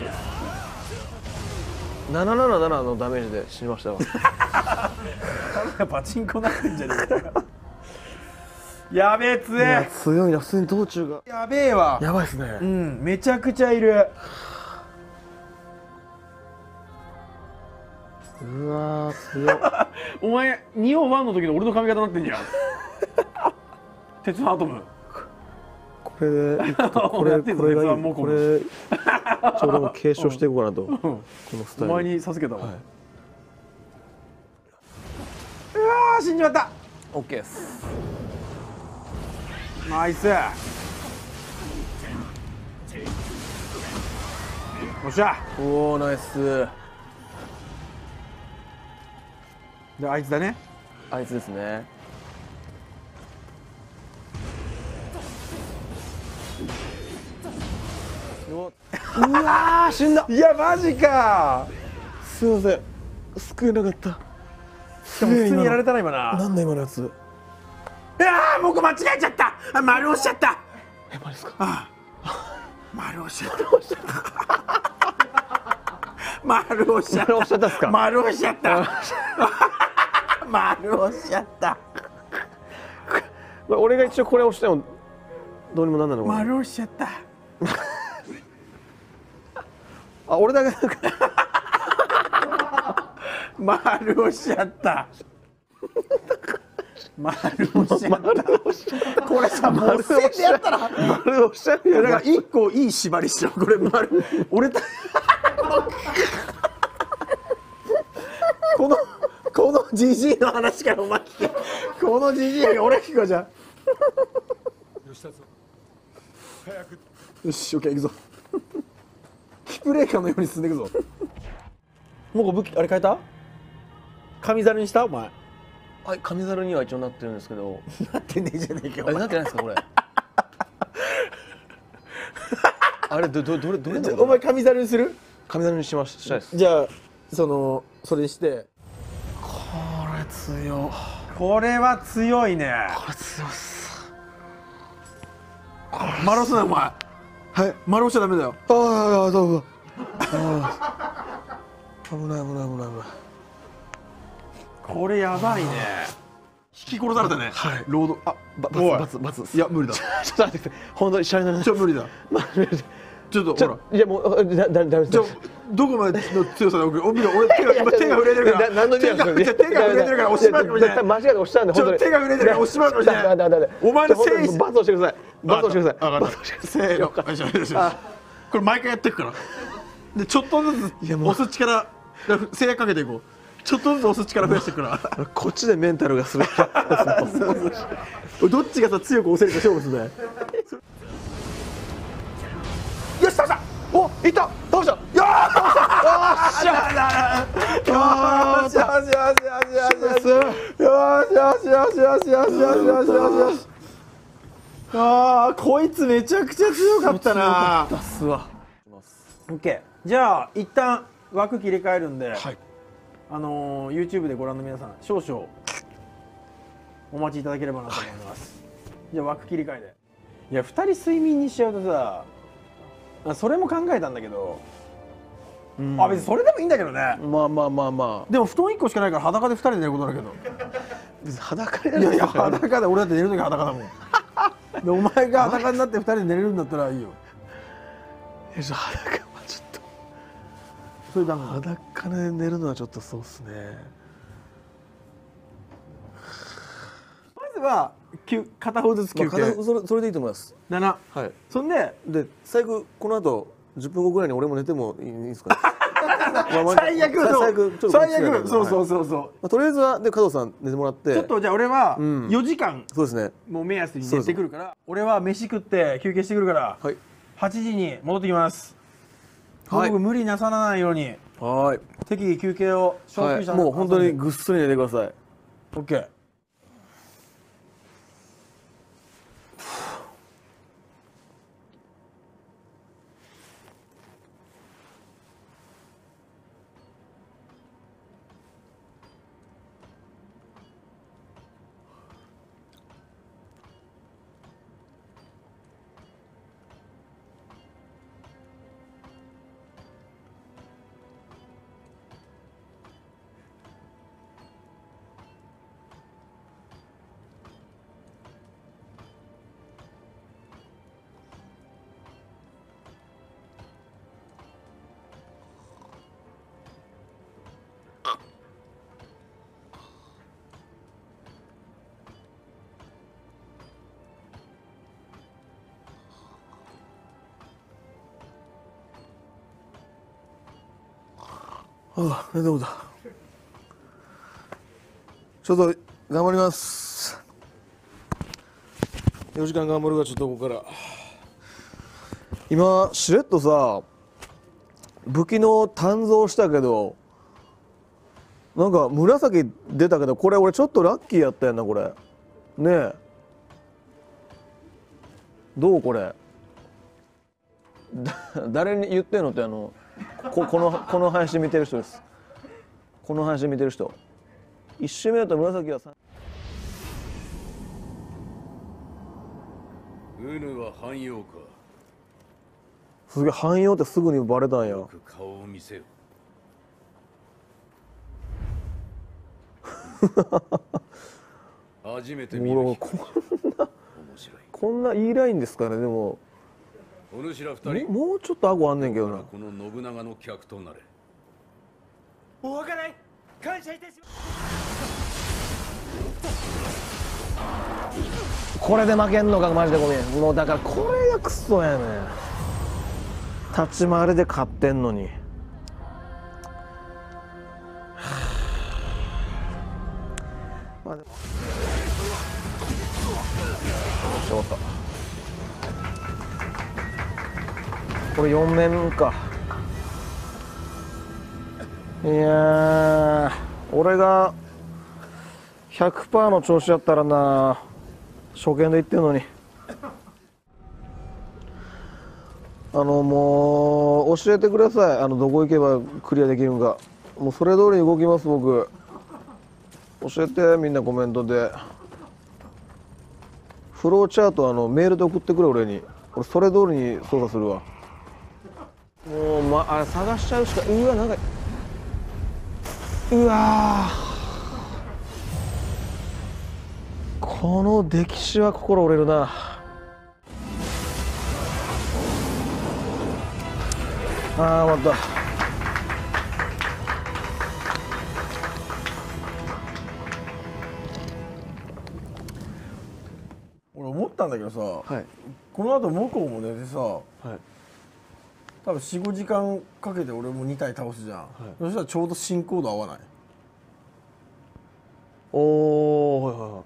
B: なななななのダメージで死にましたわ。
A: パチンコなってんじゃねえか。やべえ強
B: いや
A: え。
B: 強いな普通に道中が
A: やべえわ。
B: やばいですね。
A: うんめちゃくちゃいる。
B: うわー強い。
A: お前にほんワンの時の俺の髪型になってんじゃん。鉄腕アトム。
B: これでこれこれがいい。これちょうど継承していこうかなと。このスタイル。
A: お前に授けたわ。
B: は
A: うわー死んじまった。
B: オッケーです。
A: ナイス。よっしゃ。
B: おおナイス。
A: であいつだね。
B: あいつですね。うわー死んだ。
A: いやマジか。
B: すいません救えなかった。
A: しかも普通にやられたな今な。
B: なんだ今のやつ。
A: いやー僕間違えちゃった。あ丸押しちゃった。
B: えマジですか。
A: ああ丸押しちゃった。丸押しちゃった。
B: 丸押しちゃったっすか。
A: 丸押しちゃった。丸押しちゃった。
B: 俺が一応これ押してもどうにもなんないのかな。
A: 丸押しちゃった。
B: あ俺だけなんか
A: 丸押しちゃった。丸押しちゃった。これさ丸押しやったら
B: 丸押しちゃうよ。
A: だから一個いい縛りしよう。これ丸俺たこのこのジジイの話からお前聞け。このジジイが俺聞こうじゃん。
E: 吉達早く。
A: よしオッケー行くぞ。キプレーカーのように進んでいくぞ。もう武器あれ変えた？紙猿にしたお前。
B: はい紙猿には一応なってるんですけど。
A: なってねえじゃねえか。
B: あれなってないですかこれ。あれどどどれどれ
A: お前紙猿にする？
B: 紙猿にしましたいです。
A: じゃあそのそれにして。
B: これ強。
A: これは強いね。
B: これ強いっす。
A: 丸押すなお前。はい丸押しちゃダメだよ。
B: あああそう危ない危ない危ない危ない。
A: これやばいね。引き殺されたね。
B: はい
A: ロードあ
B: バツバツバツ。
A: いや無理だ。
B: ちょっと待って本当にシャレなら
A: ちょ無理だ。ちょっとほら。
B: いやもうだだだめです。
A: どこまでの強さで送る？俺俺手が今手が震えてるから。
B: 何の意味なんですか。
A: 手が震えてるから押しまるかもしれない。
B: 間違えて押したんで本当に。
A: 手が震えてるから押しまるかもしれない。
B: だだだだ。
A: お前の誠意。
B: バツ押してください。バツ押してください。
A: バツ押してください。せーの。よしよしよし。これ毎回やっていくから。でちょっとずつ押す力制約かけていこう。ちょっとずつ押す力増やしていくから。
B: こっちでメンタルがする。
A: どっちがさ強く押せるか勝負するね。よし倒した。
B: おいった倒した。
A: よーしよしよしよしよしよしよしよしよしよしよしよしよしよしよしよし。ああこいつめちゃくちゃ強かったな。
B: 出すわ。
A: オッケー。じゃあ一旦枠切り替えるんで、あの YouTube でご覧の皆さん少々お待ちいただければなと思います。じゃあ枠切り替えで。いやふたり睡眠にしちゃうとさ。それも考えたんだけど、うん、あ別にそれでもいいんだけどね。
B: まあまあまあまあ。
A: でも布団いっこしかないから裸でふたりで寝ることだけど。
B: 別に裸で
A: いやいや裸で俺だって寝る時裸だもん。でお前が裸になってふたりで寝れるんだったらいいよ。
B: えじゃあ裸はちょっと。
A: それダメ。
B: 裸で寝るのはちょっとそうっすね。
A: まずは片方ずつ休憩、
B: まあ、それそれでいいと思います。
A: だな。
B: はい。
A: そんで
B: で最後この後じゅっぷんごぐらいに俺も寝てもいいですか、ね。
A: 最悪
B: 最悪ちょっと
A: 最悪そうそうそうそう、
B: まあ、とりあえずはで加藤さん寝てもらって、
A: ちょっとじゃあ俺はよじかん、
B: そうですね、
A: もう目安に寝てくるから、俺は飯食って休憩してくるから、はい、はちじに戻ってきます。はい、僕無理なさらないように、はい、適宜休憩を
B: 小休者、はい、もう本当にぐっすり寝てください。
A: OK。
B: ああ、大丈夫だ。ちょっと頑張ります。よじかん頑張るがちょっとここから。今しれっとさ、武器の鍛造したけど、なんか紫出たけど、これ俺ちょっとラッキーやったやんなこれ。ねえ。どうこれ。だ誰に言ってんのってあの。こ, このこの配信見てる人です。この配信見てる人。一周目だと紫はさ。
F: ウヌは汎用か。
B: すげえ汎用ってすぐにバレたんや。
F: 顔を見せよ。初めて見る。こんな面白い。
B: こんないいラインですかね。でも。
F: お主ら二人、
B: もうちょっと顎あんねんけどな。
F: この信長の客となれ。
G: お計らい感謝いたします。
B: これで負けんのかマジでごめん。もうだからこれがクソやねん。立ち回りで勝ってんのに。まあでも。終わった。これよん面か。いや俺が ひゃくパーセント の調子やったらな、初見で言ってるのに。あのもう教えてください。あのどこ行けばクリアできるんか。もうそれ通りに動きます僕。教えてみんなコメントで。フローチャートあのメールで送ってくれ俺に。俺それ通りに操作するわ。もう、ま、あれ探しちゃうしか。うわなんかうわこの歴史は心折れるな。あー終わった。
A: 俺思ったんだけどさ、
B: はい、こ
A: の後向こうも寝てさ、
B: はい、
A: 多分 よん,ご 時間かけて俺もに体倒すじゃん、はい、そしたらちょうど進行度合わない。
B: おおはいはいはい。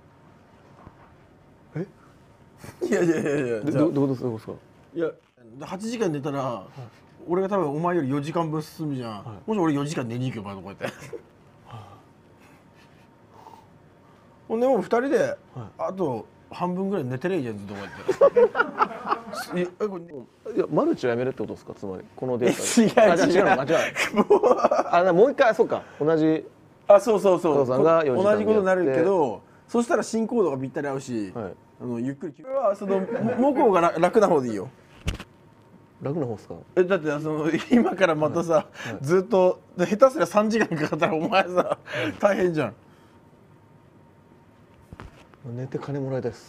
A: えいやいやいやいや
B: どどういうことですか。
A: いやはちじかん寝たら、はい、俺が多分お前よりよじかんぶん進むじゃん、はい、もし俺よじかん寝に行けばこうやって、はい、ほんでもうふたりで、はい、あと半分ぐらい寝てりゃいいじゃんずっとこうやってえこれいや
B: マルチをやめるってことですか。つまりこのデータ
A: 違う違う
B: あ違うあもう一回そうか同じ
A: あそうそうそう
B: さんが
A: 同じことになるけど、そしたら進行度がぴったり合うし、はい、あのゆっくり。これはその向こうが楽な方でいいよ。
B: 楽な方ですか。
A: えだってその今からまたさ、はいはい、ずっと下手すりゃさんじかんかかったらお前さ大変じゃん。
B: 寝て金もらいたいです。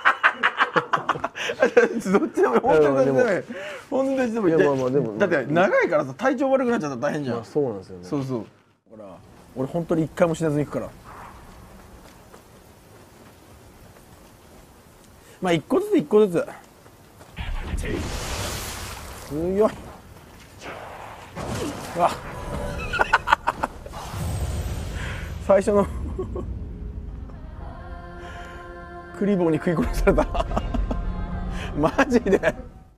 A: どっちでも本当にでも本当にでもいやまあまあでもだって長いからさ体調悪くなっちゃったら大変じゃん。
B: まあそうなんですよね。
A: そうそう。ほら俺本当に一回も死なずに行くから。 まあ一個ずつ一個ずつ。すごい。わ最初のクリボーに食い殺されたマジで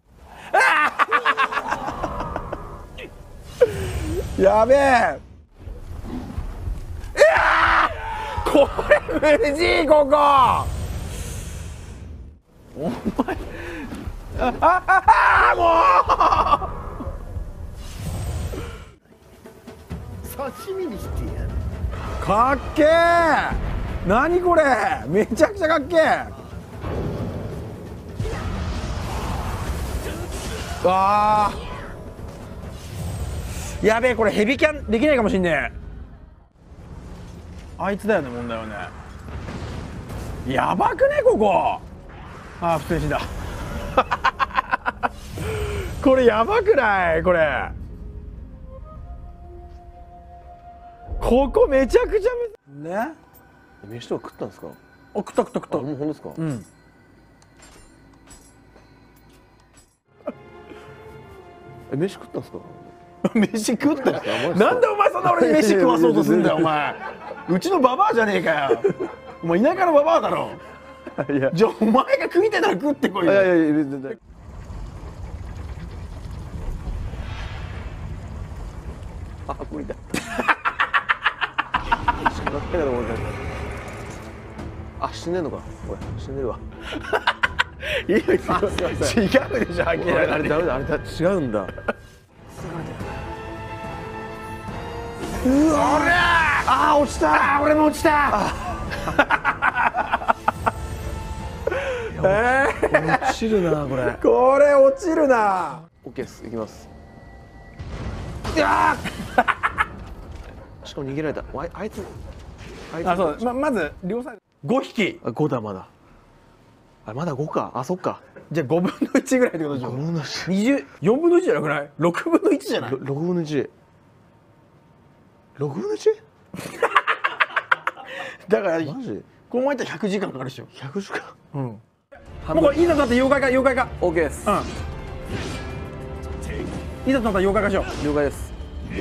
A: やべえ。これ無事ここお前あああもう刺身にしてやる。かっけー。何これめちゃくちゃかっけー。わーやべえこれヘビキャンできないかもしんねえ。あいつだよね問題はね。やばくねここ。あー普通に死んだこれやばくないこれ。ここめちゃくちゃむね。
B: 飯とか食ったんですか？
A: あ食った食った食った。
B: もうほんですか？
A: うん。
B: え飯食ったんですか？
A: 飯食ったよ。なんでお前そんな俺に飯食わそうとすんだよお前。うちのババアじゃねえかよ。お前田舎のババアだろ。いやじゃあお前が食いてたら食ってこいよ。いやいやいや全然。
B: あ無理だ。あ死んでんのか。これ死んでるわ。
A: いや違うでしょ明らかに。
B: あれダメだあれだ違うんだ。
A: うわ俺あー落ちた。あ俺も落ちた。
B: えー、落ちるなこれ。
A: これ落ちるな。
B: オッケーです行きます。
A: いや
B: しかも逃げられた。あいあいつ
A: あそうままず両サイドごひき。
B: あごだまだ。あまだごか。あそっか。
A: じゃあごぶんのいちぐらいってことでしょ。
B: ごぶんのいち。
A: にじゅうよんぶんのいちじゃなくない？ろくぶんのいちじゃない？
B: ろくぶんのいち。ろくぶんのいち？
A: だから
B: マジ？
A: このままいったらひゃくじかんかかるでしょ。
B: ひゃくじかん。
A: うん。もうこれいざとなって妖怪か妖怪か。
B: オッケーです。
A: うん。いざとなったら妖怪化しよ
B: 了解です。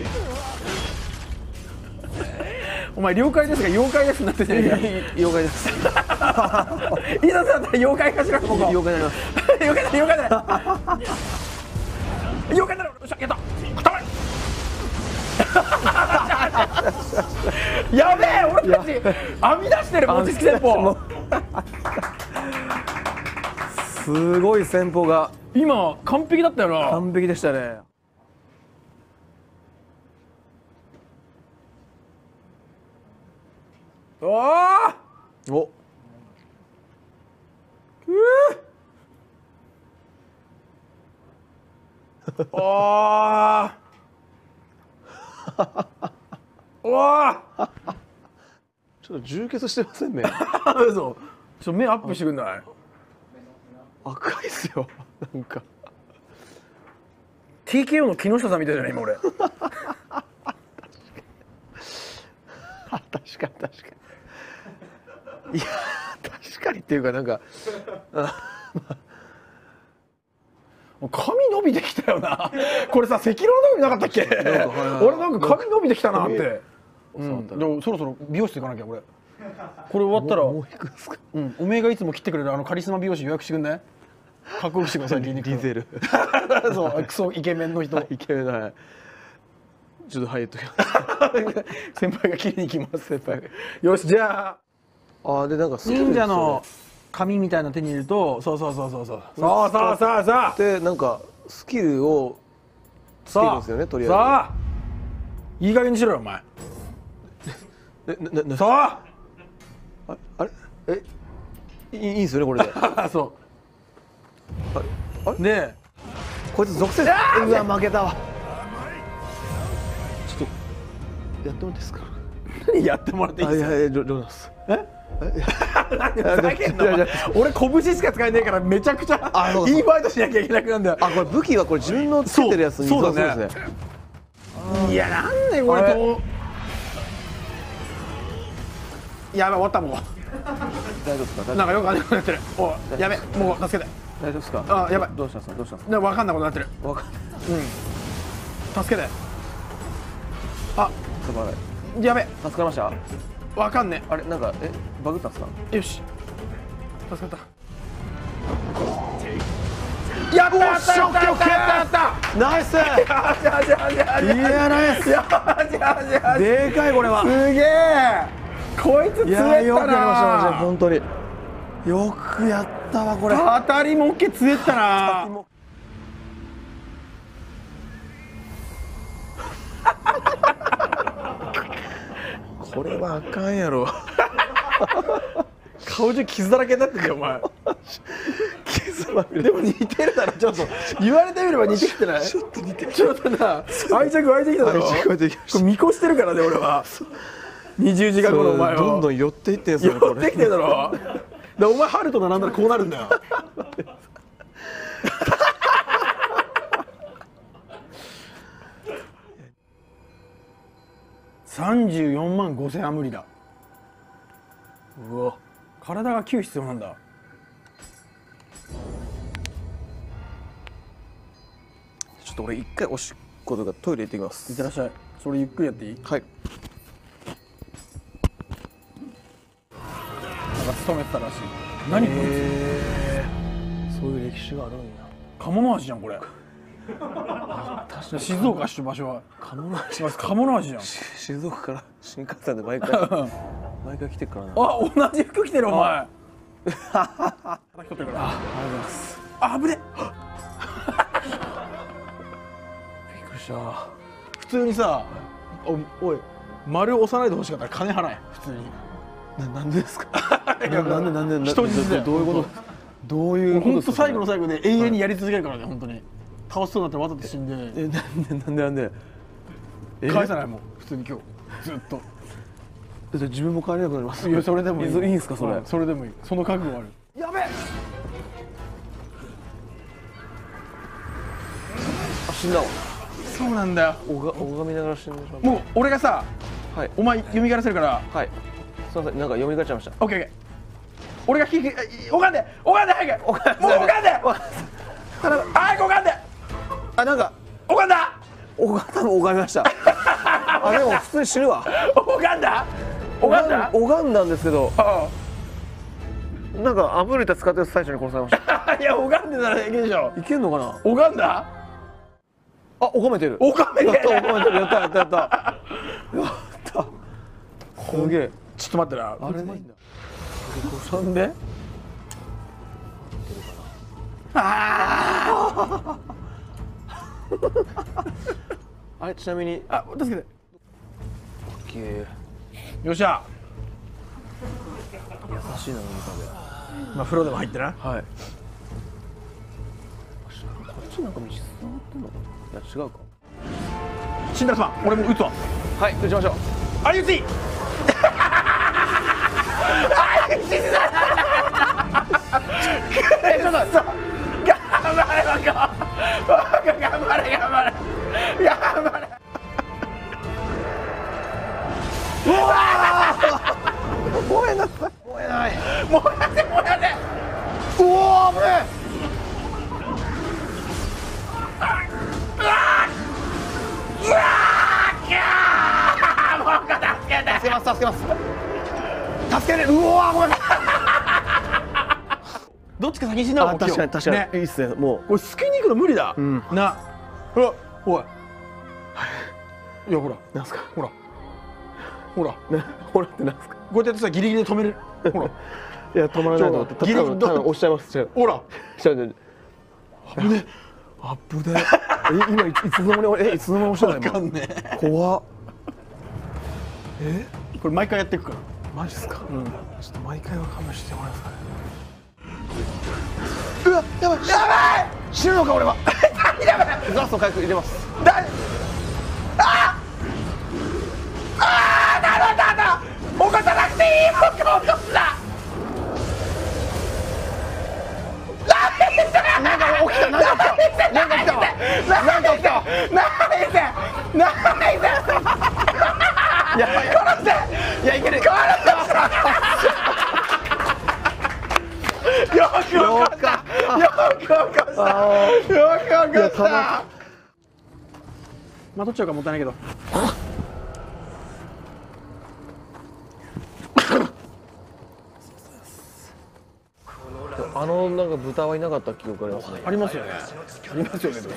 A: う。お前了解ですが妖怪ですなってないから。
B: 妖怪です。
A: いざとなったら妖怪化しろここ。
B: 妖怪になります。
A: 妖怪だ妖怪だ。妖怪だろ。よっしゃやった。やべえ俺たち編み出してる餅つき戦法。
B: すごい戦法が
A: 今完璧だったよな。
B: 完璧でしたね。
A: おー
B: お
A: うーおーおー
B: ちょっと充血してませんね。
A: 嘘。ちょっと目アップしてくんない？
B: 赤いっすよなんか
A: ティーケーオー の木下さんみたいじゃない今俺。
B: 確かに確かにいや確かにっていうかなんか
A: 髪伸びてきたよな。これさ赤色の時なかったっけ？俺なんか髪伸びてきたなって。うん、でもそろそろ美容室行かなきゃ俺。これ終わったらもう行くんですか？うん、おめえがいつも切ってくれるあのカリスマ美容師予約してくんね。かっこよくしてください。ディゼル。そうクソイケメンの人。
B: イケメンだ。ちょっと入っときます。
A: 先輩が切りに行きます先輩。よしじゃあ。あでなんか忍者の紙みたいな手に入れるとそうそうそうそうそうそうそうそうそう
B: でなんかスキルをつけるんですよねとりあえず。
A: さあいい加減にしろよお前。
B: えなな
A: さあ
B: ああれえいいいんですよねこれで。
A: そう
B: あれ
A: で
B: こいつ属性うわ負けたわ。ちょっとやってもらっていいですか？
A: 何やってもらっていいですか？
B: いやいや冗談です。え
A: 何ふざけんな俺拳しか使えねえからめちゃくちゃいいバイトしなきゃいけなくなるんだよ。
B: あこれ武器はこれ自分のつけてるやつに
A: そうだね。いやなんでこれとやばい終わったもん。
B: 大丈夫ですか？
A: なんかよくあんなことやってる。おいやべ、もう助けて。
B: 大丈夫ですか？
A: あ、やばい。
B: どうしたんですか？どうしたんです
A: なんか分かんないことになってる。
B: か？わかんない。
A: うん助けて。あ、
B: すばらい。
A: やべ、
B: 助かりました？
A: 分かんね
B: あれなんかえバグったんですか？
A: え。よし助かった。やったやったやったやったやった
B: ナイス。
A: やった
B: いやナイス。
A: やったやった
B: でかいこれは。
A: すげえ。こいつ強
B: いや
A: えた
B: よくやりましたマジで
A: な。
B: 本当に。よくやったわこれ。
A: 当たりもっけ強えたな。
B: これはあかんやろ。
A: 顔中傷だらけになってるよお前。
B: 傷まみれ。
A: でも似てるだろちょっと。言われてみれば似てきてない？
B: ちょっと似てる。
A: ちょっとな愛着湧いてきただろ。
B: 愛着湧いてきました。
A: これ見越してるからね俺は。にじゅうじかんごのお前を
B: どんどん寄っていってんすよ
A: 寄ってきてるだろ。でお前春と並んだらこうなるんだよ。さんじゅうよんまんごせんは無理だ。うわ、体がきゅう必要なんだ。
B: ちょっと俺一回おしっことかトイレ行ってきます。
A: いってらっしゃい。それゆっくりやっていい？
B: はい。
A: なんか勤めてたらしい。何これ？
B: そういう歴史があるんや。
A: 鴨の橋じゃんこれ。静岡市場所は
B: 鴨の橋。
A: 鴨の橋じゃん。
B: 静岡から新幹線で毎回毎回来てるからな。
A: あ、同じ服着てるお前。叩き取ってるから。あ、ありがとうございます。あ、危ね。
B: びっくりした。
A: 普通にさ、お、おい、丸押さないでほしかったら金払え。普通に。
B: な、なんでですか？な、なんでなんでなんで
A: 人質だよ。
B: どういうこと？どういうことですか？
A: 本当最後の最後で永遠にやり続けるからね本当に。倒しそうになったらわざと死んで。
B: え、なんでなんでなんで？
A: 返さないもん普通に今日ずっと。
B: じゃ自分も帰れなくなります。
A: いやそれでもいい。
B: いいんですかそれ？
A: それでもいい。その覚悟ある。やべ。
B: あ、死んだわ。
A: そうなんだよ。
B: おが拝みながら死んでしまった。
A: もう俺がさ、
B: はい。
A: お前読み返らせるから。
B: はい。すみません、なんか読み返っちゃいました。
A: オッケーオッケー。俺が引き、拝んで、拝んで早く。もう拝んで。早く拝んで。
B: あ、なんか
A: 拝んだ。
B: おが多分拝みました。あ、でも普通に死ぬわ。
A: 拝んだ。拝んだ。
B: 拝んだんですけど、なんかアブリタ使ってる最中に殺されました。
A: いや拝んでたらいけるでしょ。
B: いけんのかな？
A: 拝んだ。
B: あ、拝めてる。
A: 拝めてる。
B: やった、拝めてる。やったやったやった。やった。すげえ。
A: ちょっと待ってな。
B: あれでいいんだ。
A: そんで。ああ。
B: あれちなみに、
A: あ、助けて。
B: オッケー。
A: よっしゃ。
B: 優しいな飲み方で。
A: まあ風呂でも入ってな。
B: はい。こっちなんか道つながってんのかな？いや違うか。
A: 死んだすまん。俺も撃つわ。
B: はい、打ちましょう。
A: あれ撃つい。あれ撃つい。え、ちょっと。頑張れバカ。バカ頑張れ頑張れ。頑張れ。うわー。燃えなさい。燃えない。燃やせ燃やせ。うおー、危ねえ。うわー。うわー。きゃー。もう助けて。
B: 助けます助けます。
A: 助けて。うわー、ごめん。どっちか先に死んだら
B: あ、確かに確かに。
A: ね、
B: いいっすね。もう
A: これ好きに行くの無理だ。
B: うん。
A: な。ほら、おい。いやほら、
B: なんすか。
A: ほら。ほら。
B: ね、ほらってなんすか。
A: こうやってやってさギリギリで止める。ほら。
B: いや止まらないと思って。
A: ギリギリ
B: 多分多分押しちゃいます。
A: ほら。
B: しちゃうね。
A: 危ね。
B: あぶね。え、今いつの間に俺えいつの間に押したの今。
A: わかんねえ。
B: 怖っ。え？
A: これ毎回やっていくから。
B: マジっすか。うん。ちょっと毎回は勘弁してもらえますかね。
A: うわ、やばいやばい。死ぬのか俺は。やばい。
B: ガスの回復入れます。
A: だ。ああ。ああ、だだだだ。起こさなくていい。僕を起こすな。
B: なんか起きたなんか起きたなんか起きたわなんか起きたわ
A: ナイスナイス。
B: やばい
A: 殺せ。
B: いやいける
A: 殺せ。 かったまあ取っちゃうかもったいないけど
B: あのなんか豚はいなかった記憶ありますね。
A: ありますよねありますよね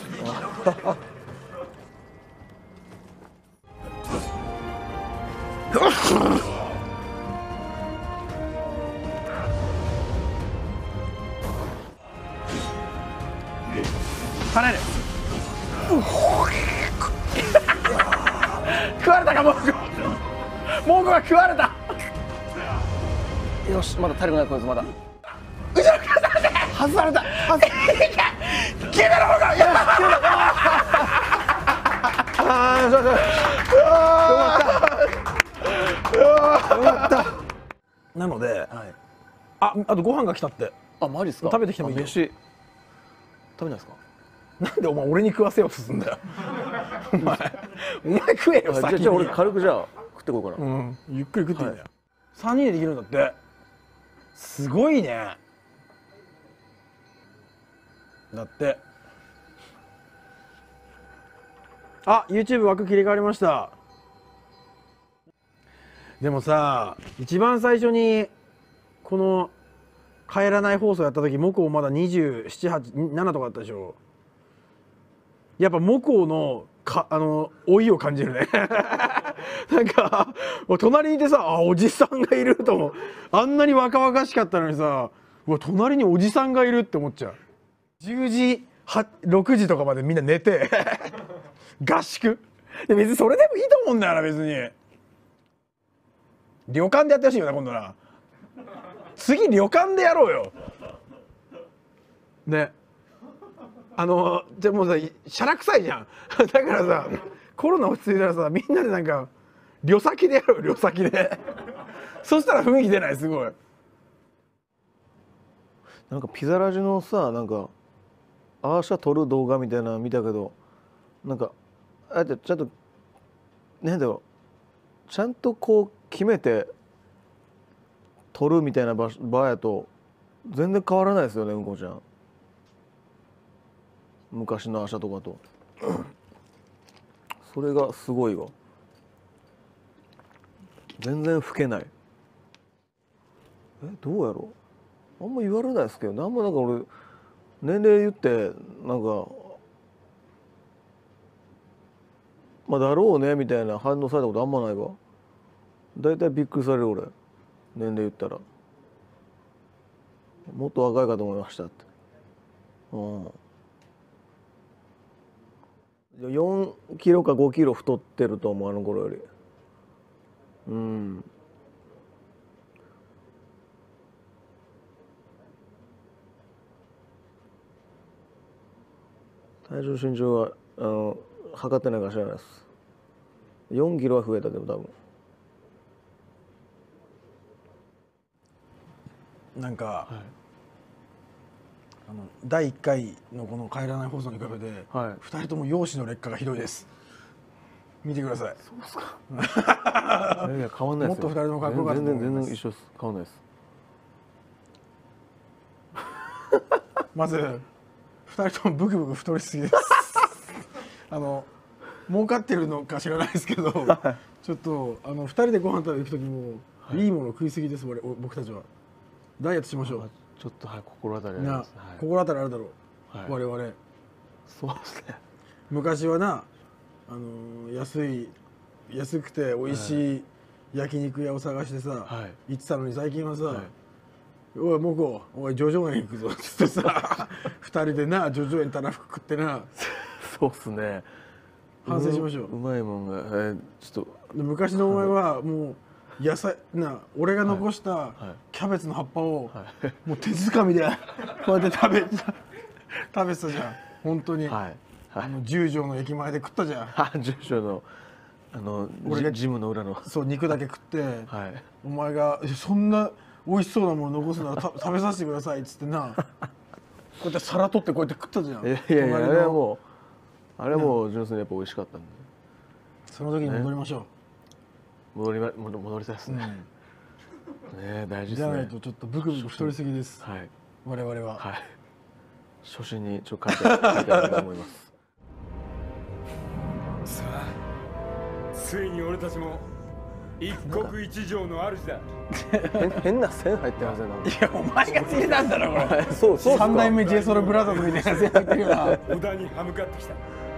A: 離れる食われたかモーグモーグが食われた
B: よしまだ足りないこいつまだ
A: 後ろから外された外された決めろモーグやった
B: ああよしよしよかったよかった
A: なので、はい、ああとご飯が来たって
B: あマジっすか
A: 食べてきてもいいよ
B: 飯食べないですか
A: なんでお前俺に食わせようとすんだよお前お前食えよ先に
B: じゃあ俺軽くじゃあ食ってこうかな、
A: うん、ゆっくり食っていいんだよ、はい、さんにんでできるんだってすごいねだってあ YouTube 枠切り替わりましたでもさ一番最初にこの帰らない放送やった時モコまだにじゅうなな、はち、ななとかだったでしょやっぱモコのかあの老いを感じるねなんか隣にいてさあおじさんがいると思うあんなに若々しかったのにさうわ隣におじさんがいるって思っちゃうじゅうじろくじとかまでみんな寝て合宿で別にそれでもいいと思うんだよな別に旅館でやってほしいよな今度な次旅館でやろうよねあのじゃあもうさしゃらくさいじゃんだからさコロナ落ち着いたらさみんなでなんか旅先でやろうよ旅先でそしたら雰囲気出ないすごい
B: なんかピザラジのさなんかアーシャ撮る動画みたいなの見たけどなんかあえてちゃんとなんだろうちゃんとこう決めて撮るみたいな場場やと全然変わらないですよねうんこちゃん昔のアーシャとかとそれがすごいわ全然老けないえどうやろうあんま言われないですけどねあんまなんか俺年齢言ってなんかまあだろうねみたいな反応されたことあんまないわ大体びっくりされる俺年齢言ったらもっと若いかと思いましたってうんよんキロかごキロ太ってると思うあの頃よりうん体重身長はあの測ってないから知らないですよんキロは増えたでも多分
A: なんか、はい、あのだいいっかいのこの帰らない放送に比べて、はい、ふたりとも容姿の劣化がひどいです見てください
B: そうですかいや変わんないですよ
A: もっとふたりともかっこよかったと思います
B: 全然全然一緒です変わんないです
A: まずふたりともブクブク太りすぎですあの儲かってるのか知らないですけどちょっとあのふたりでご飯食べに行く時も、はい、いいもの食いすぎです俺僕たちはダイエットしましょう
B: ちょっとはい心当たりあります、はい、
A: 心当たりあるだろう、はい、我々
B: そうですね
A: 昔はなあのー、安い安くて美味しい焼肉屋を探してさ、はい、行ってたのに最近はさ、はい、おいモコおい叙々苑行くぞっつってさふたりでな叙々苑たらふく食ってな
B: そうっすね
A: 反省しましょう。
B: うまいもんが、えー、ちょっと
A: 昔のお前はもう野菜な俺が残したキャベツの葉っぱをもう手づかみでこうやって食べ食べてたじゃん本当に、はいはい、あの十条の駅前で食ったじゃん
B: 十条のあの俺がジムの裏の
A: そう肉だけ食って、はい、お前がそんな美味しそうなもの残すなら食べさせてくださいっつってなこうやって皿取ってこうやって食ったじゃん。
B: いやいやいやあれはもうあれはもう純粋にやっぱ美味しかったんで、
A: その時に戻りましょ
B: う、ね、戻りま戻りたいですね、うん、ね大事ですね。
A: じゃないとちょっとブクブク太りすぎです、はい、我々は、
B: はい、 初心にちょっと書いて書いてあると思います。
E: さあついに俺たちも一国一城の主だ。
B: 変な線入ってません？
A: いやお前がつけたんだろこれ。
B: そうそう。
A: 三代目 j ソ o ブラザーズみたいな線入ってるよな。
E: 織田に歯向かってきた。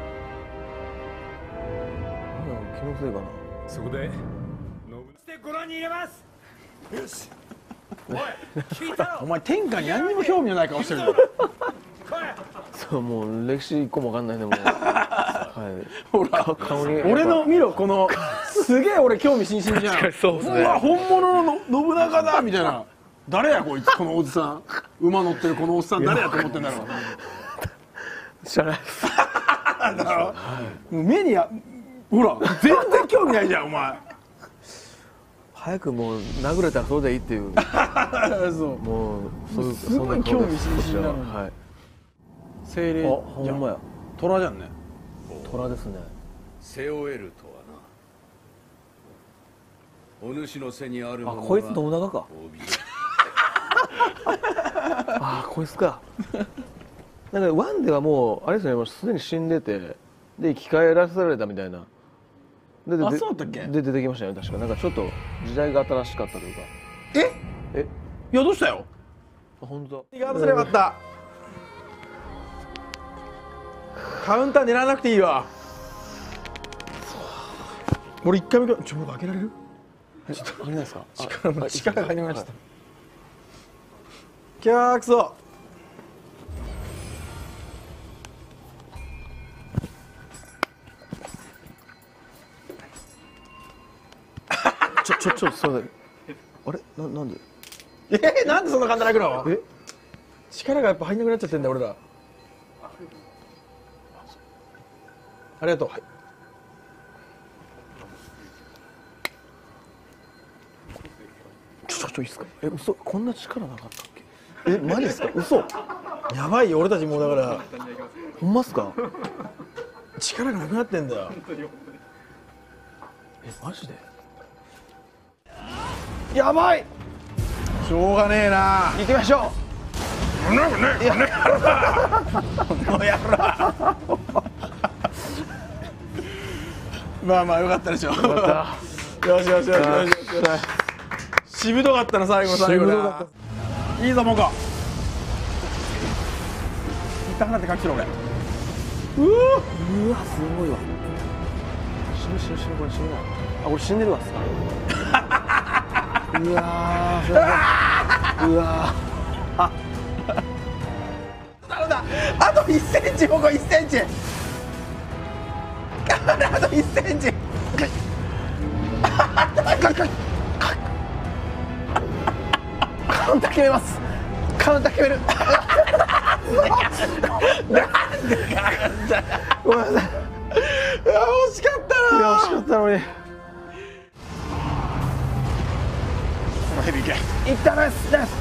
B: 気のせいかな。
E: そこでしてご覧に入れます。よし。おい聞いたろ。
A: お前天下に何にも興味のない顔してるよ。
B: そうもう歴史一個もわかんないでもはい
A: ほら
B: 顔に
A: 俺の見ろこのすげえ俺興味津々じゃん。
B: そうですね。
A: うわ本物の信長だみたいな。誰やこいつこのおじさん馬乗ってるこのおっさん誰やと思ってんだろう。
B: 知らないです。
A: だろもう目にやほら全然興味ないじゃんお前。
B: 早くもう殴れたらそれでいいっていう
A: そう
B: もうそういう
A: すごい興味津々なのに。
B: はい
A: 精霊
B: あほんまや
A: 虎じゃんね。
B: 虎ですね。
F: 背負えるとはなお主の背にあるものが
B: あこいつ信長か。あこいつか。なんかワンではもうあれですねもうすでに死んでてで生き返らせられたみたいな。でで
A: あそうだったっけ。
B: で出てきましたね確か。なんかちょっと時代が新しかったというか。
A: え
B: え
A: いやどうしたよ。
B: 本当だ。
A: いや外れなかった。カウンター狙わなくていいわ。俺一回目かちょ僕開けられる。
B: ちょっとあれなんですか。
A: 力の力が入りました。キャークソ。
B: ちょちょちょそうだ。あれななんで。
A: えー、なんでそんな簡単に開くの。
B: え
A: 力がやっぱ入んなくなっちゃってんだ俺ら。ありがとう。はい。
B: ちょちょいいっすか。え嘘こんな力なかったっけ。えマジですか。嘘。
A: やばいよ俺たちもうだから
B: ほんまっすか。
A: 力がなくなってんだよ。
B: えマジで。
A: やばい。しょうがねえな。
B: 行きましょ
A: う。なんかね。いやね。もうやろ。まあまあよかったでしょ。よしよしよしよしよし。しぶとかったな最後の最後だ。いいぞモコ。一旦離れて隠しろ俺。う
B: ううわすごいわ。死ぬ死ぬ死ぬこれ死ぬな。あ俺死んでるわ。うわーうわーあ
A: 頼んだ。あといっセンチモコいっセンチ。あといっセンチ。
B: カウンター決めます。カウンター決める。
A: なんでか
B: ごめんなさい。
A: いや惜しかったな。
B: いや惜しかったのに。
A: このヘビいけ。
B: いったナイスナイス。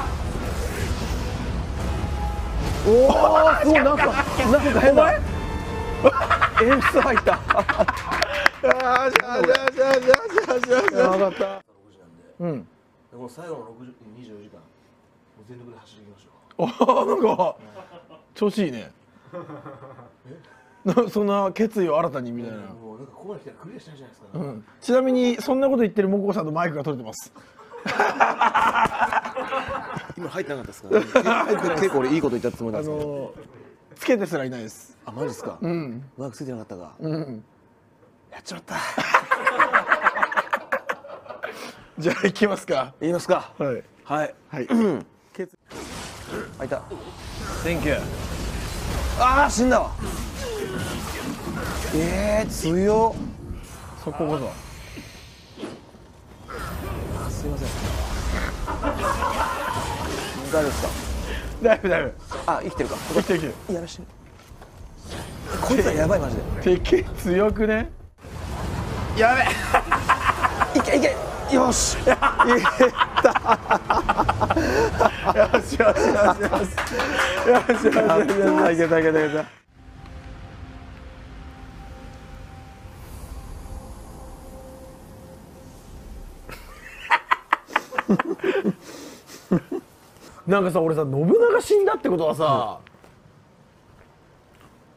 B: おおすごいなんかなんか変な演出入った。
A: よしよしよしよしよしよし。
B: 分かった。
A: うん。
B: この最後の六十二十四時間全力で走り行きましょう。
A: おおなんか調子いいね。なそんな決意を新たにみたいな。
B: もうなんかここまで来たらクリアしたいじゃないですか。
A: うん。ちなみにそんなこと言ってるモコさんとマイクが取れてます。
B: 今入ってなかったですか。結構俺いいこと言ったつもりなん
A: あ
B: ですけど。
A: のつけてすらいないです。
B: あマジですか。
A: うん。
B: マイクついてなかったか。
A: うん。
B: やっちまった。
A: じゃあ行きますか。
B: 言いますか。
A: はい
B: はい
A: はい。
B: ケツ。開いた。
A: Thank you。
B: ああ死んだわ。ええー、強っ。
A: そここそ。
B: あすいません。大丈夫ですか。
A: だいぶだいぶ。
B: あ生きてるか。
A: 生きてる生きて
B: やらして。こいつはやばいマジで。
A: る。敵強くね。やべ。
B: いけいけ。よし。いった。
A: よしよしよしよし。よしよしよしよし。いけたいけたいけた。なんかさ俺さ信長死んだってことはさ、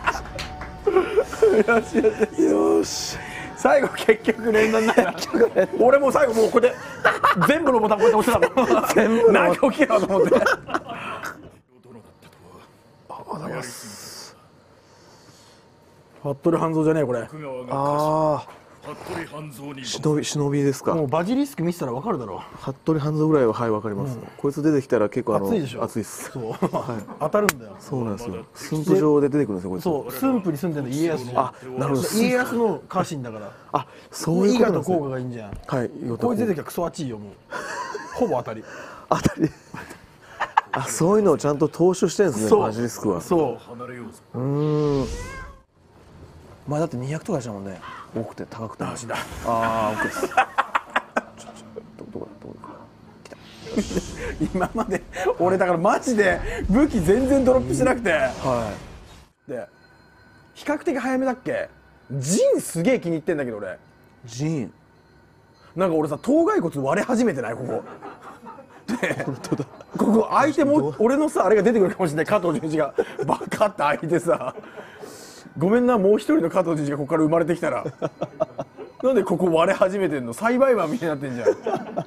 A: よしよしよし。最後結局連打になるな。俺もう最後もうこうやって全部のボタンこうやって押してたもん。全部何起きろと思って。服部半蔵じゃねえこれ。
B: ああ。忍び忍びですか。
A: もうバジリスク見せたらわかるだろ
B: う。服部半蔵ぐらいははいわかります。こいつ出てきたら結構あの
A: 熱いでしょ。
B: 熱いです。
A: そう。当たるんだよ。
B: そうなんですよ。駿府城で出てくるんですよこいつ。
A: そう駿府に住んでるの家康。
B: あ、なるほど。
A: 家康の家臣だから。
B: あ、そういうことなんですね。
A: 伊賀と甲賀がいいんじゃん。
B: はい。
A: こいつ出てきたらクソ熱いよもう。ほぼ当たり。
B: 当たり。あ、そういうのをちゃんと踏襲してるんですねバジリスクは。
A: そう。うん。
B: まあだってにひゃくとかでしたもんね。多くて高くて。
A: あ
B: あ、奥です。
A: 今まで俺だからマジで武器全然ドロップしなくて、
B: はい、
A: で比較的早めだっけ。ジンすげえ気に入ってんだけど俺。
B: ジン
A: なんか俺さ頭蓋骨割れ始めてないここで。本当だ。ここ相手も俺のさあれが出てくるかもしれない。加藤純次がバカって開いてさ、ごめんなもう一人の加藤純次がここから生まれてきたらなんでここ割れ始めてんの。栽培マンみたいになってんじゃん。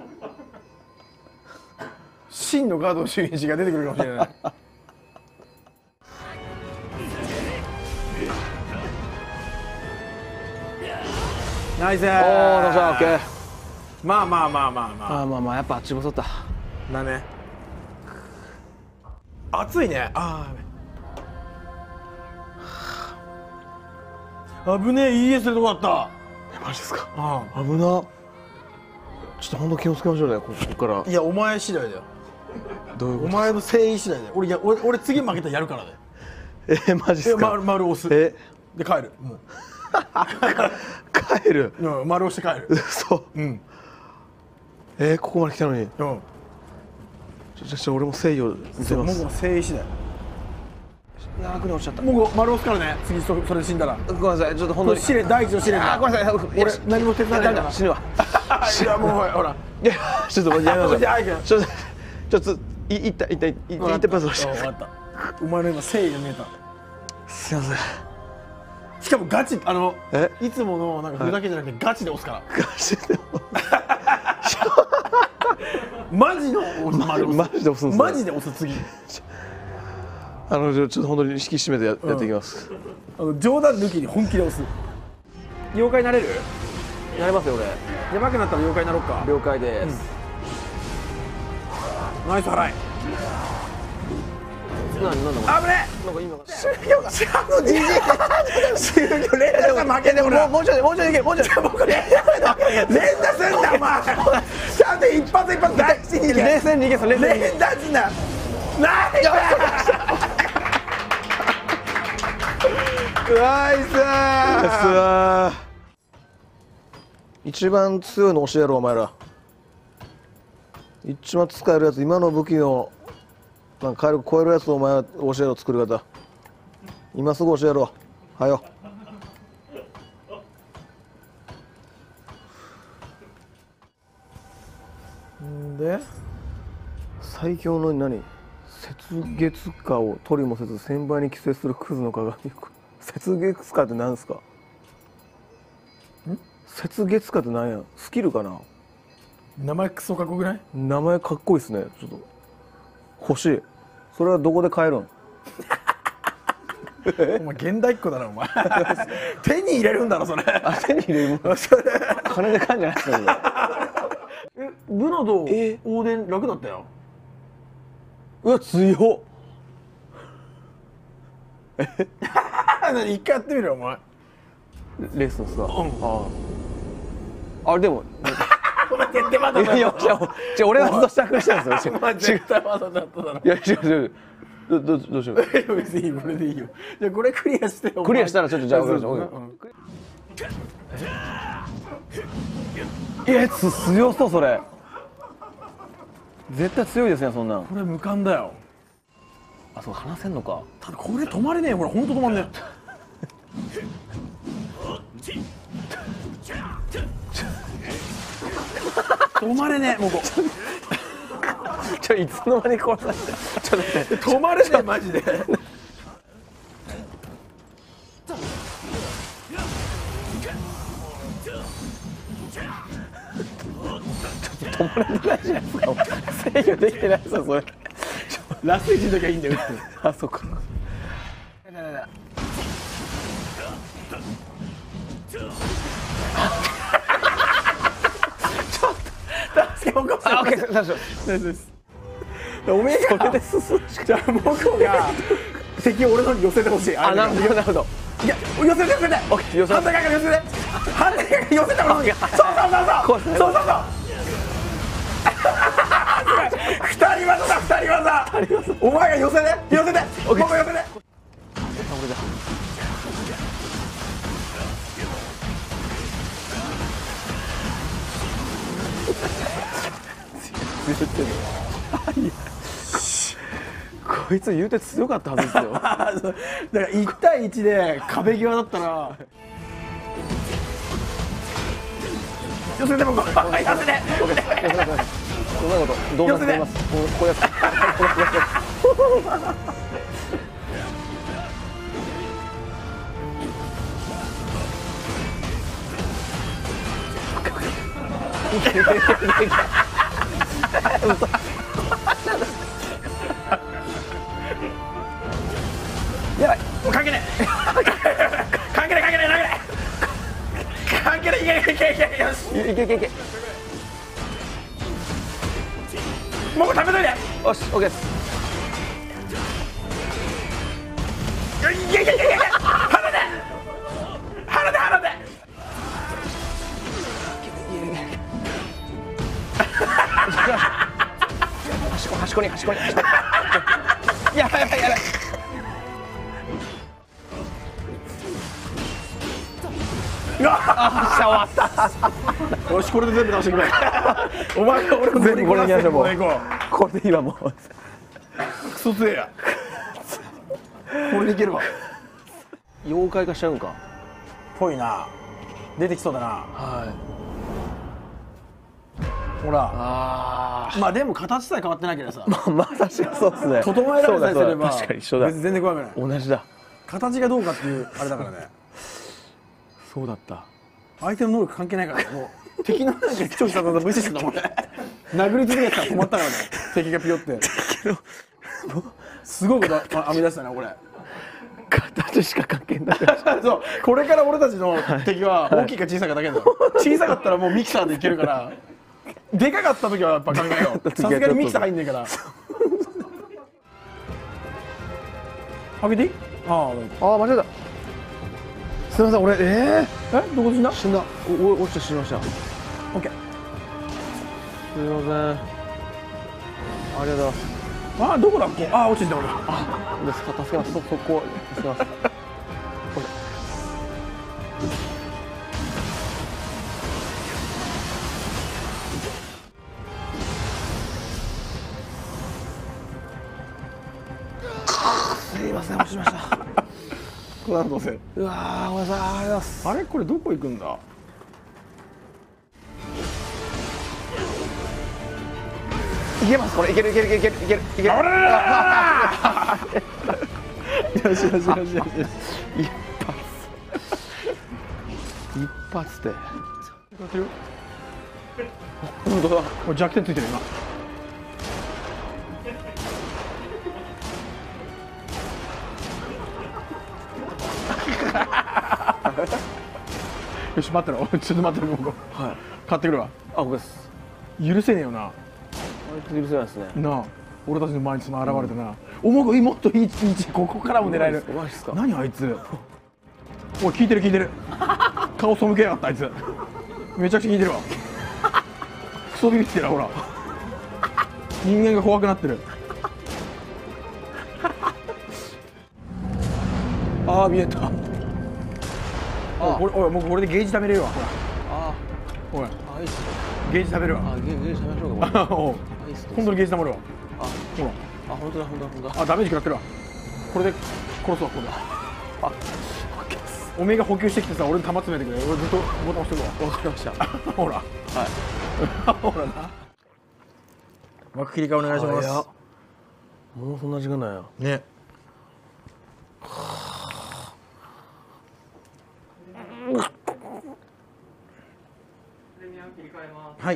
A: 真の加藤純一が出てくるかもしれない。ナイスー。
B: おお、どうしたオッケー。
A: まあまあまあまあま
B: あ。あまあまあやっぱあっちもそった
A: だね。暑いね。ああ危ねえ。イーエス でどこだった。
B: マジですか。
A: あ
B: あ危な。ちょっと本当気をつけましょうねここから。
A: いやお前次第だよ。
B: どういうこと。
A: お前の誠意次第で。俺いや俺俺次負けたらやるからね。
B: えー、マジっすか。
A: 丸丸押す。
B: え
A: で帰る。もう
B: 帰る。
A: うん丸押して帰る。
B: そう。
A: うん。
B: えー、ここまで来たのに。うん。じゃじゃ俺も誠意を見せます。
A: もう誠意次第。
B: 楽に落ちちゃった。
A: もう丸押すからね。次そそれで死んだら。
B: ごめんなさいちょっと本当に。
A: 試練第一の試練だ。
B: あごめんなさい。
A: 俺何も手伝わないから。
B: 死ぬわ。
A: いやもうほら。
B: いやちょっとやめましょう。
A: じゃあいけ。
B: ちょっとちょっといいったいったいいったパスをして。
A: 分かった。お前の今誠意が見えた。
B: すいません。
A: しかもガチあの
B: え
A: いつものなんかふざけじゃなくてガチで押すから。
B: ガチで。
A: マジの丸
B: マジで押すんです。
A: マジで押す次。
B: あのちょっと本当に引き締めて や,、うん、やっていきます。
A: あの冗談抜きに本気で押す。妖怪になれる？
B: なれますよ俺。
A: やばくなったら妖怪になろうか。
B: 了解です。
A: うん、ナイス払い。
B: なんなんだこれ。
A: あぶね。
B: なんか今が。
A: 終了。ちゃんとじじい。終了。連打が負けてもらう。
B: もうちょいもうちょいいけもうちょい。
A: 僕連打すんだお前。ちゃんと一発一発大事に
B: 冷静にいけそれ。
A: 連打すんだ。ナイス。ナイス。
B: 一番強いの教えろお前ら。一番使えるやつ今の武器のなんか火力超えるやつをお前は教えろ作り方。今すぐ教えろ。はよ。
A: んで
B: 最強の何雪月花を取りもせず千倍に寄生するクズの鏡。雪月花って何ですか？雪月花って何や？スキルかな？
A: 名前クソかっこよくない？
B: 名前かっこいいですね。ちょっと欲しい。それはどこで買えるん？
A: お前現代っ子だなお前。手に入れるんだろそれ。
B: あ、手に入れるもん。金で買うんじゃないですか？
A: え、ブナとオーデン楽だったよ。
B: うわ強っ。
A: 一回やってみるよお前。
B: レースのさ。ああ。あれでも。
A: お前絶対まだだよ。
B: いやいや、じゃ俺がずっと試着したんですよ。
A: お前絶対まだだっただろ。
B: いや違う違う。どどどうしよう。
A: 別にいいこれでいいよ。じゃあこれクリアしてよ。
B: クリアしたらちょっとじゃあ。いやつ強そうそれ。絶対強いですねそんなん。
A: これ無冠だよ。
B: あ、そう話せんのか。
A: ただこれ止まれねえよ。これ本当止まんねえ。止まれねえもうこう。
B: ちょいつの間に殺された。ちょっと待って。
A: 止まれねえマジで。
B: 止まれてないじゃないですか。制御できてないですよそれ。
A: ラストいちの時はいいんだよ。
B: あ、そっか。
A: 助け起こせ。
B: あ、オッケー、大丈夫。
A: 大丈夫です。おめえがこれで進むしか。じゃあモコが敵を俺の方に寄せてほしい。
B: あ、なるほどなるほど。
A: いや寄せて寄せて。
B: オッケー、寄せて。
A: 反対側から寄せて。反対側から寄せてもらう。そうそうそうそう。そうそうそう。二人技だ二人技。お前が寄せて寄せて。モコ寄せて。
B: こいつ言うて強かったはずですよ。
A: だからいち対いちで壁際だったら寄せてもこう寄せて
B: そんなことどうなってます。こうこうやって。
A: やばいもう関係ない関係ない関係ない関係ないいけいけいけいけよし
B: いけいけいけ。
A: もう食べといて。
B: よし、オッケーです。
A: いけいけいけいけ離れ離れ離れ。
B: 端っこ端っこに端っこに端っこに。やばいやばいやばい。
A: うわ
B: あ、終わった。
A: よしこれで全部出してくれ。お前が俺も
B: 全部これにやるもう。
A: 行こ
B: これで今もう。
A: うクソ強えや。これでいけるわ。
B: 妖怪化しちゃうんか。
A: ぽいな。出てきそうだな。
B: はい。
A: ほら。
B: あ
A: まあでも形さえ変わってなければさ。
B: あ。まあ確かにそうですね。
A: 整えられさえすれば
B: 確かに一緒だ。
A: 別に全然怖くない。
B: 同じだ。
A: 形がどうかっていうあれだからね。
B: そうだった。
A: 相手の能力関係ないからね。もう敵のなんか一人したら無視するのもんね。殴り続けてたら止まったからね。敵がピヨって。すごいこと編み出したねこれ。
B: 形しか関係ない。
A: そうこれから俺たちの敵は大きいか小さいかだけだよ。小さかったらもうミキサーでいけるから。でかかった時はやっぱ考えよう。さすがにミキサー入んねえから。開けていい？ああ、
B: ああ、間違えた。すみません、俺、え
A: えー、どこで死んだ？
B: 死んだ。お、お、落ちて死にました。
A: オッケー。
B: すみません。ありがとうございます。
A: ああ、どこだっけ？ああ、落ちてた俺。
B: あ、ですか、助けます。そ、そこ、すみません。これ。すいません、落ちました。
A: これはどうせ。
B: うわー、ごめんなさい、ありがとうございます。
A: あれこれどこ行くんだ？
B: いけます。これいけるいけるいけるいけるいけるいける。
A: よしよしよしよしよし。
B: 一発一発で。
A: 当てる？
B: 本当だ。
A: これ弱点ついてる今。よし待ってろ。ちょっと待ってろ。僕
B: はい。
A: 買ってくるわ。
B: あ、僕です。
A: 許せねえよな。
B: 許せないですね。
A: なあ、俺たちの前にその現れてな。おもくもっといい位置ここからも狙える。
B: マジですか。
A: 何あいつ。おい聞いてる聞いてる。顔背けやがったあいつ。めちゃくちゃ聞いてるわ。クソビビってるわほら。人間が怖くなってる。ああ見えた。あこれおいもうこれでゲージ貯めれるわほら。
B: あ
A: おい
B: あ、あ、いいっすね。
A: ゲージ貯めるわ。
B: あ、ゲージゲージ食べましょうか。これ。
A: おう
B: あ、いいっすね。
A: 本当にゲージ貯まるわ。
B: あ、
A: ほら。
B: あ、本当だ本当だ本当だ。
A: あダメージ食らってるわ。これで殺すわこれで。あおめえが補給してきてさ俺に弾詰めてくれ。俺ずっとボタン押してくわ。
B: わかりました。
A: ほら
B: はい。
A: ほらな。幕切り替えお願いします。
B: もうそんな時間ないや。
A: ね。はい。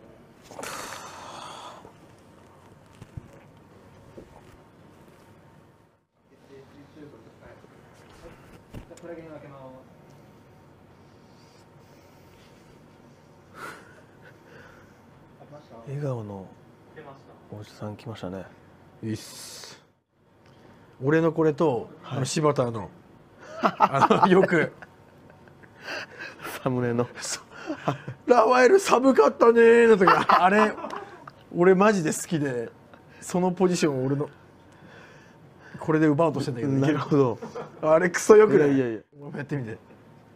B: 笑顔のおじさん来ましたね。
A: いいっす。俺のこれと、あの柴田のあのよく
B: サムネの
A: ラファエル寒かったねーの時あれ俺マジで好きでそのポジションを俺のこれで奪おうとしてんだけど、
B: なるほど。
A: あれクソよくない？
B: いやいやいや。
A: もうやってみて。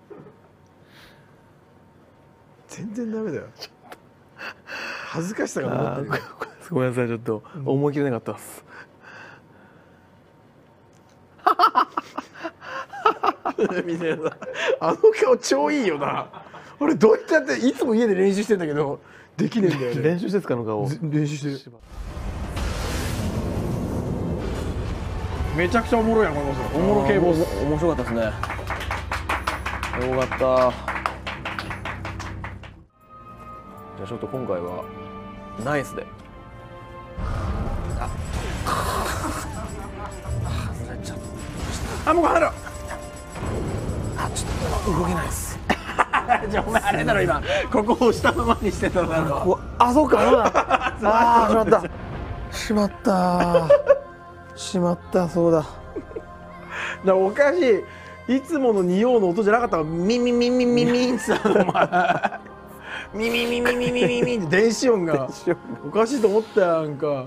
A: 全然ダメだよ。恥ずかしさが残ってる。
B: ごめんなさいちょっと思い切れなかったです。
A: みたいな。あの顔超いいよな。俺どうやってやっていつも家で練習してんだけどできねえんだよね。
B: 練習してつかの顔。
A: 練習してる。めちゃくちゃおもろいやんこのボス。おもろ系ボス。
B: 面白かったですね。よかった。じゃあちょっと今回はナイスで。
A: あもう離れろ。
B: あちょっと動けないです。
A: じゃあお前あれだろ今ここを下のままにしてただろ。
B: あそうかああしまったしまったしまったそうだ。
A: だおかしい。いつもの仁王の音じゃなかったの。ミミミミミミンってさお前ミミミミミミミミンって電子音がおかしいと思ったやんか。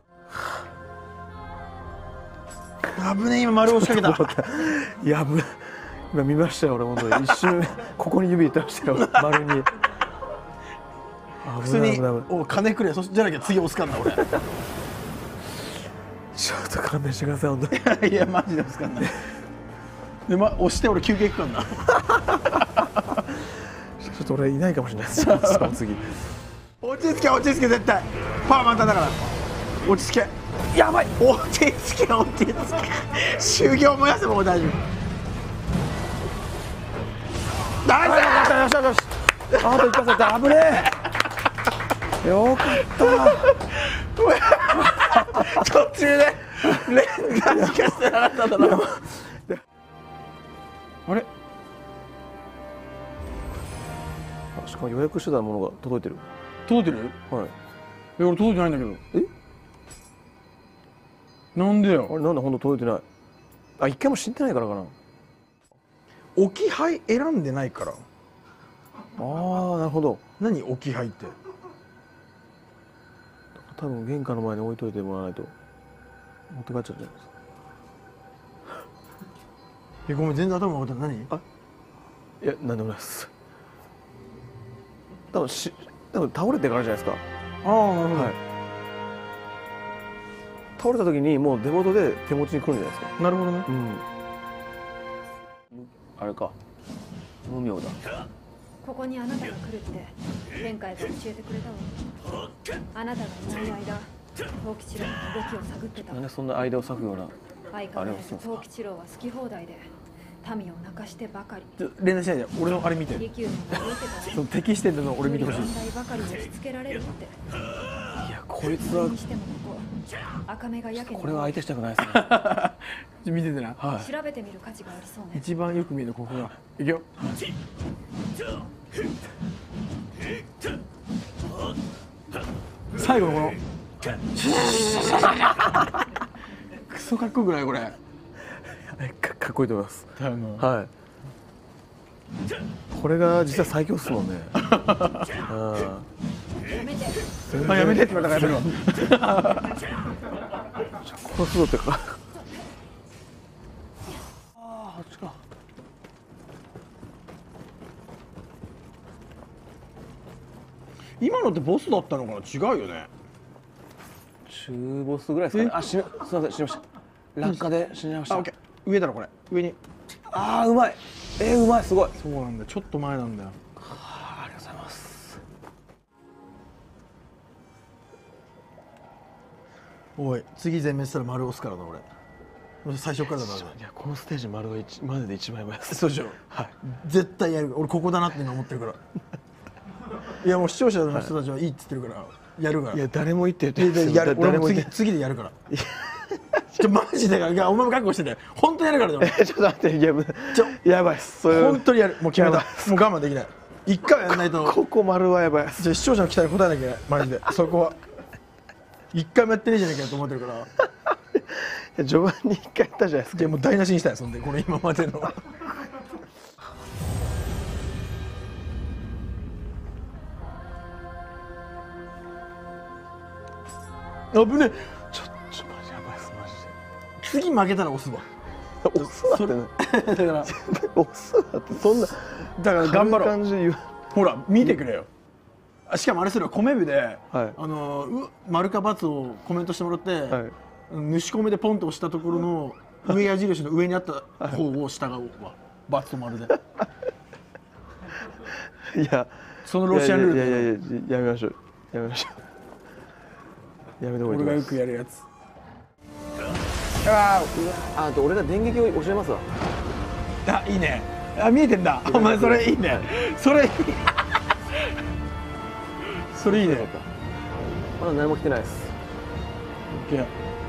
A: 危ねえ今丸押しかけた。
B: やぶ今見ましたよ俺本当に一瞬ここに指いってましたよ丸に。
A: 普通にお金くれそじゃなきゃ次押すかんな俺。
B: ちょっと勘弁してください本当に。
A: いやマジで押すかんな。でま押して俺休憩行くかんな。
B: ちょっと俺いないかもしれないです。次
A: 落ち着け落ち着け絶対パー満タンだから落ち着け。やばい落ち着け落ち着け修行燃やせばもう大丈夫。大丈夫
B: よしよしよしあと一発だった危ねえ。よかった
A: 途中で連打しかしてなかっただろ。あれ
B: しかも予約してたものが届いてる。
A: 届いてる？
B: はい。
A: え俺届いてないんだけど。
B: え
A: なんでよ。
B: あれなんで本当届いてない。あ一回も死んでないからかな。
A: 置き配選んでないから。
B: ああなるほど。
A: 何置き配って
B: 多分玄関の前に置いといてもらわないと持って帰っちゃうじゃないですか。
A: えごめん全然頭回ってない。何？
B: あいやなんでもないです多分し多分倒れてからじゃないですか。
A: ああなるほど、はい、
B: 倒れた時にもう出元で手持ちに来るんじゃないですか。
A: なるほどね。
B: うんあれか無名だ。
D: ここにあなたが来るって前回が教えてくれたわ。 あなたがいない間藤吉郎の動きを探ってた。
B: なんでそんな間を割くような
D: 相変わらず藤吉郎は好き放題で民を泣かしてばかり。
A: 連打しないで、俺のあれ見て。
D: 利休の動いてた
A: その敵視点での俺見てほしい。
D: 問題ばかり押し付けられるって。
B: いやこいつは
D: にしてもここ赤目がやけに
B: これは相手したくないですね。
A: 見ててな。
B: はい。
D: 調べてみる価値がありそうね。
A: 一番よく見えるここが。いくよ。最後のこのクソかっこよくないこれ。
B: かかっこいいと思います。
A: あの
B: はい。これが実は最強っすもんね。うん。
D: やめて。
A: あ、やめてって言われたからやめるわ。
B: 殺すぞってか。ああ、あっちか。
A: 今のってボスだったのかな。違うよね。
B: 中ボスぐらいですかね。あ、死ぬ。すみません、死にました。落下で死にました。
A: あ、オッケー。上だろこれ。上に。
B: ああ、うまい。えー、うまい、すごい。
A: そうなんだ。ちょっと前なんだよ。
B: はあ、ありがとうございます。
A: おい、次全滅したら丸押すからな俺。最初からだから。
B: いや、このステージ丸が一マジで一番やばいです。
A: そうでしょ。
B: はい。
A: 絶対やる。俺ここだなって今思ってるから。いやもう視聴者の人たちはいいって言ってるからやるから。
B: いや誰も言ってる。
A: でやる。俺も次次でやるから。ちょマジでいやお前も覚悟してて本当にやるからね。
B: ちょっと待って、いやちょやばいっす。
A: 本当にやる。もう決めた。もう我慢できない。一回はやらないと。
B: ここ丸はやばいっす。
A: じゃあ視聴者の期待に応えなきゃいけないマジで。そこは一回もやってねえじゃねえかと思ってるから。
B: 序盤に一回やったじゃないですか。
A: じゃあもう台無しにしたいそんでこの今までの。危ねえ。
B: ちょっとマジやばいっすマジで。
A: 次負けたら押すわ。
B: 押すわってね。
A: だから
B: 押すわってそんな
A: だから頑張ろう。
B: 感じで言う。
A: ほら見てくれよ。しかもあれするわ米部で、
B: はい、
A: あのう丸か×をコメントしてもらって、はい、主コメでポンと押したところの上矢印の上にあった方を従うわ。×と丸で。
B: いや
A: そのロシアンルール。
B: いやいやいややめましょうやめましょう。やめておいて。
A: 俺がよくやるやつ。
B: ああ、あと俺が電撃を教えますわ。
A: あ、いいね。あ、見えてんだ。お前それいいね。それいい。それいいね。
B: まだ何も来てないです。
A: オッケー。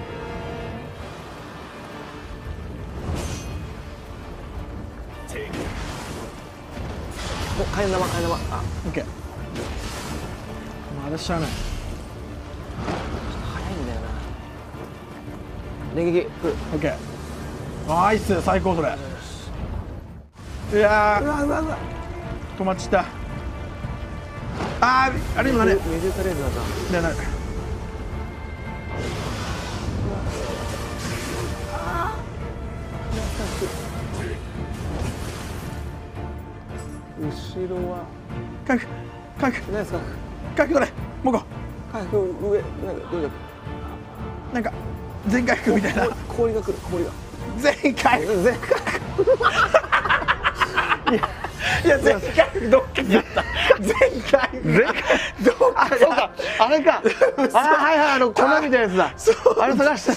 B: お、火炎玉火炎玉。あ、
A: オッケー。まだしゃあない。
B: 早いんだよな。電撃来る。
A: オッケー。ナイス、最高それ。いやー、うわうわうわ。止まっちゃった。あー、あれ今ね。
B: メデューサレーザーだ。
A: じゃない。
B: 後ろは。
A: かく、かく。
B: 何ですか。
A: かくこれ。もうこ
B: 回復上、なんかどうだっ
A: け。なんか全回復みたいな。
B: 氷が来る、氷が。
A: 全回復。全回復。いや全回復どっかにあった。全回復。全回復どっかにあった。
B: あれか。あ、はいはい、あの粉みたいなやつだ。あれ探した。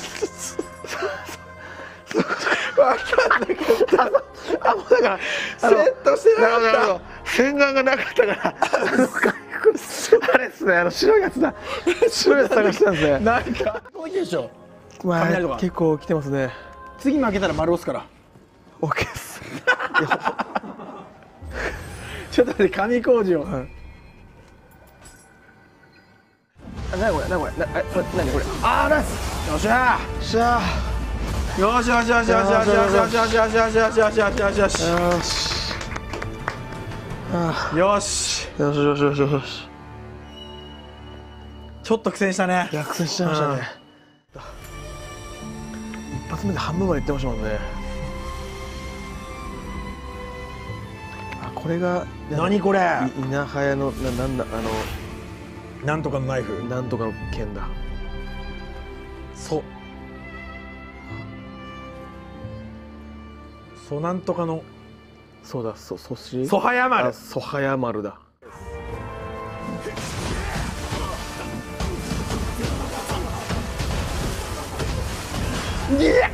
A: わかんなかった。
B: あ、もうだから
A: セットしてなかった。
B: 洗顔がなかったから。あれですね、あの白いやつだ。白いやつ探したんですね。
A: なんかこうでしょ。
B: まあ結構来てますね。
A: 次負けたら丸押すから。
B: オッケーです。
A: ちょっと待って、紙工事を。
B: なにこれ、なにこれ、な、え、なにこれ。あー、ナイス。
A: よっしゃ
B: ー。しゃ
A: ー。よしよしよしよしよしよしよしよしよしよしよしよしよしよしよし。
B: よし。
A: よし。
B: よしよしよしよし。
A: ちょっと苦戦したね。
B: 苦戦しちゃいましたね。一発目で半分までいってましたもんね。あ、これが
A: 何これ。
B: 稲早のな、なんだ、あの
A: なんとかのナイフ。
B: なんとかの剣だ。
A: そう。そうなんとかの。
B: そうだ、そ、そし。
A: ソハヤ丸。
B: ソハヤ丸だ。
A: いや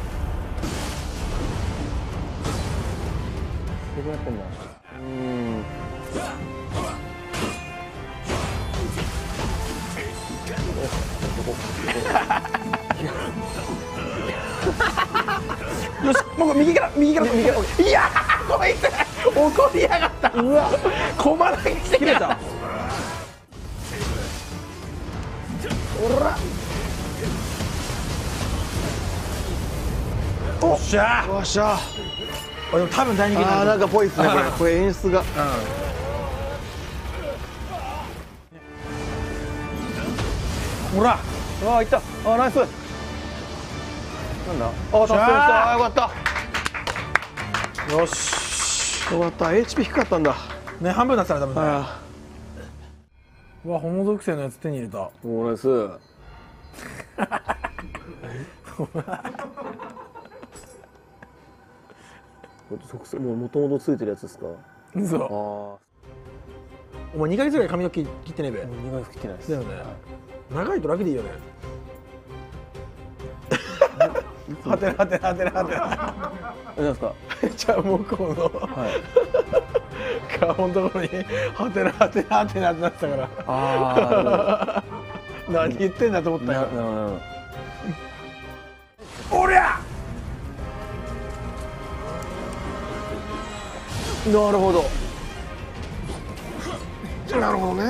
B: どうやってんだ。うん。
A: よし、もう右から右から右から。いやー、こいつ怒りやがった。うわ、駒投げしてきた。おら。おっしゃー。
B: よっしゃ。
A: あ、でも多分第二
B: ああ、なんかぽいっすねこれ。これ演出が。
A: ほら。
B: ああ、いった。ああ、ナイス。なんだ。ああ、達成した。ああ、よかった。
A: よし。
B: よかった。エイチピー 低かったんだ。
A: ね、半分だったら多分ね。
B: あ
A: うわ、ホモ属性のやつ手に入れた。
B: あ。おー、ナイス。属性もう元々ついてるやつですか。
A: 嘘。
B: ああ。
A: お前にかげつぐらい髪の毛切ってねえべ。
B: にかげつ切ってないです。
A: だよね。長いと楽でいいよね。はてなはてなはてなはてな。
B: 何ですか。
A: じゃあ向こうの
B: はい
A: 顔のところにはてなはてなはてなってなってたから。
B: ああ。
A: 何言ってんだと思ったよ。
B: なるほど。
A: おりゃ。
B: なるほど。なるほどね。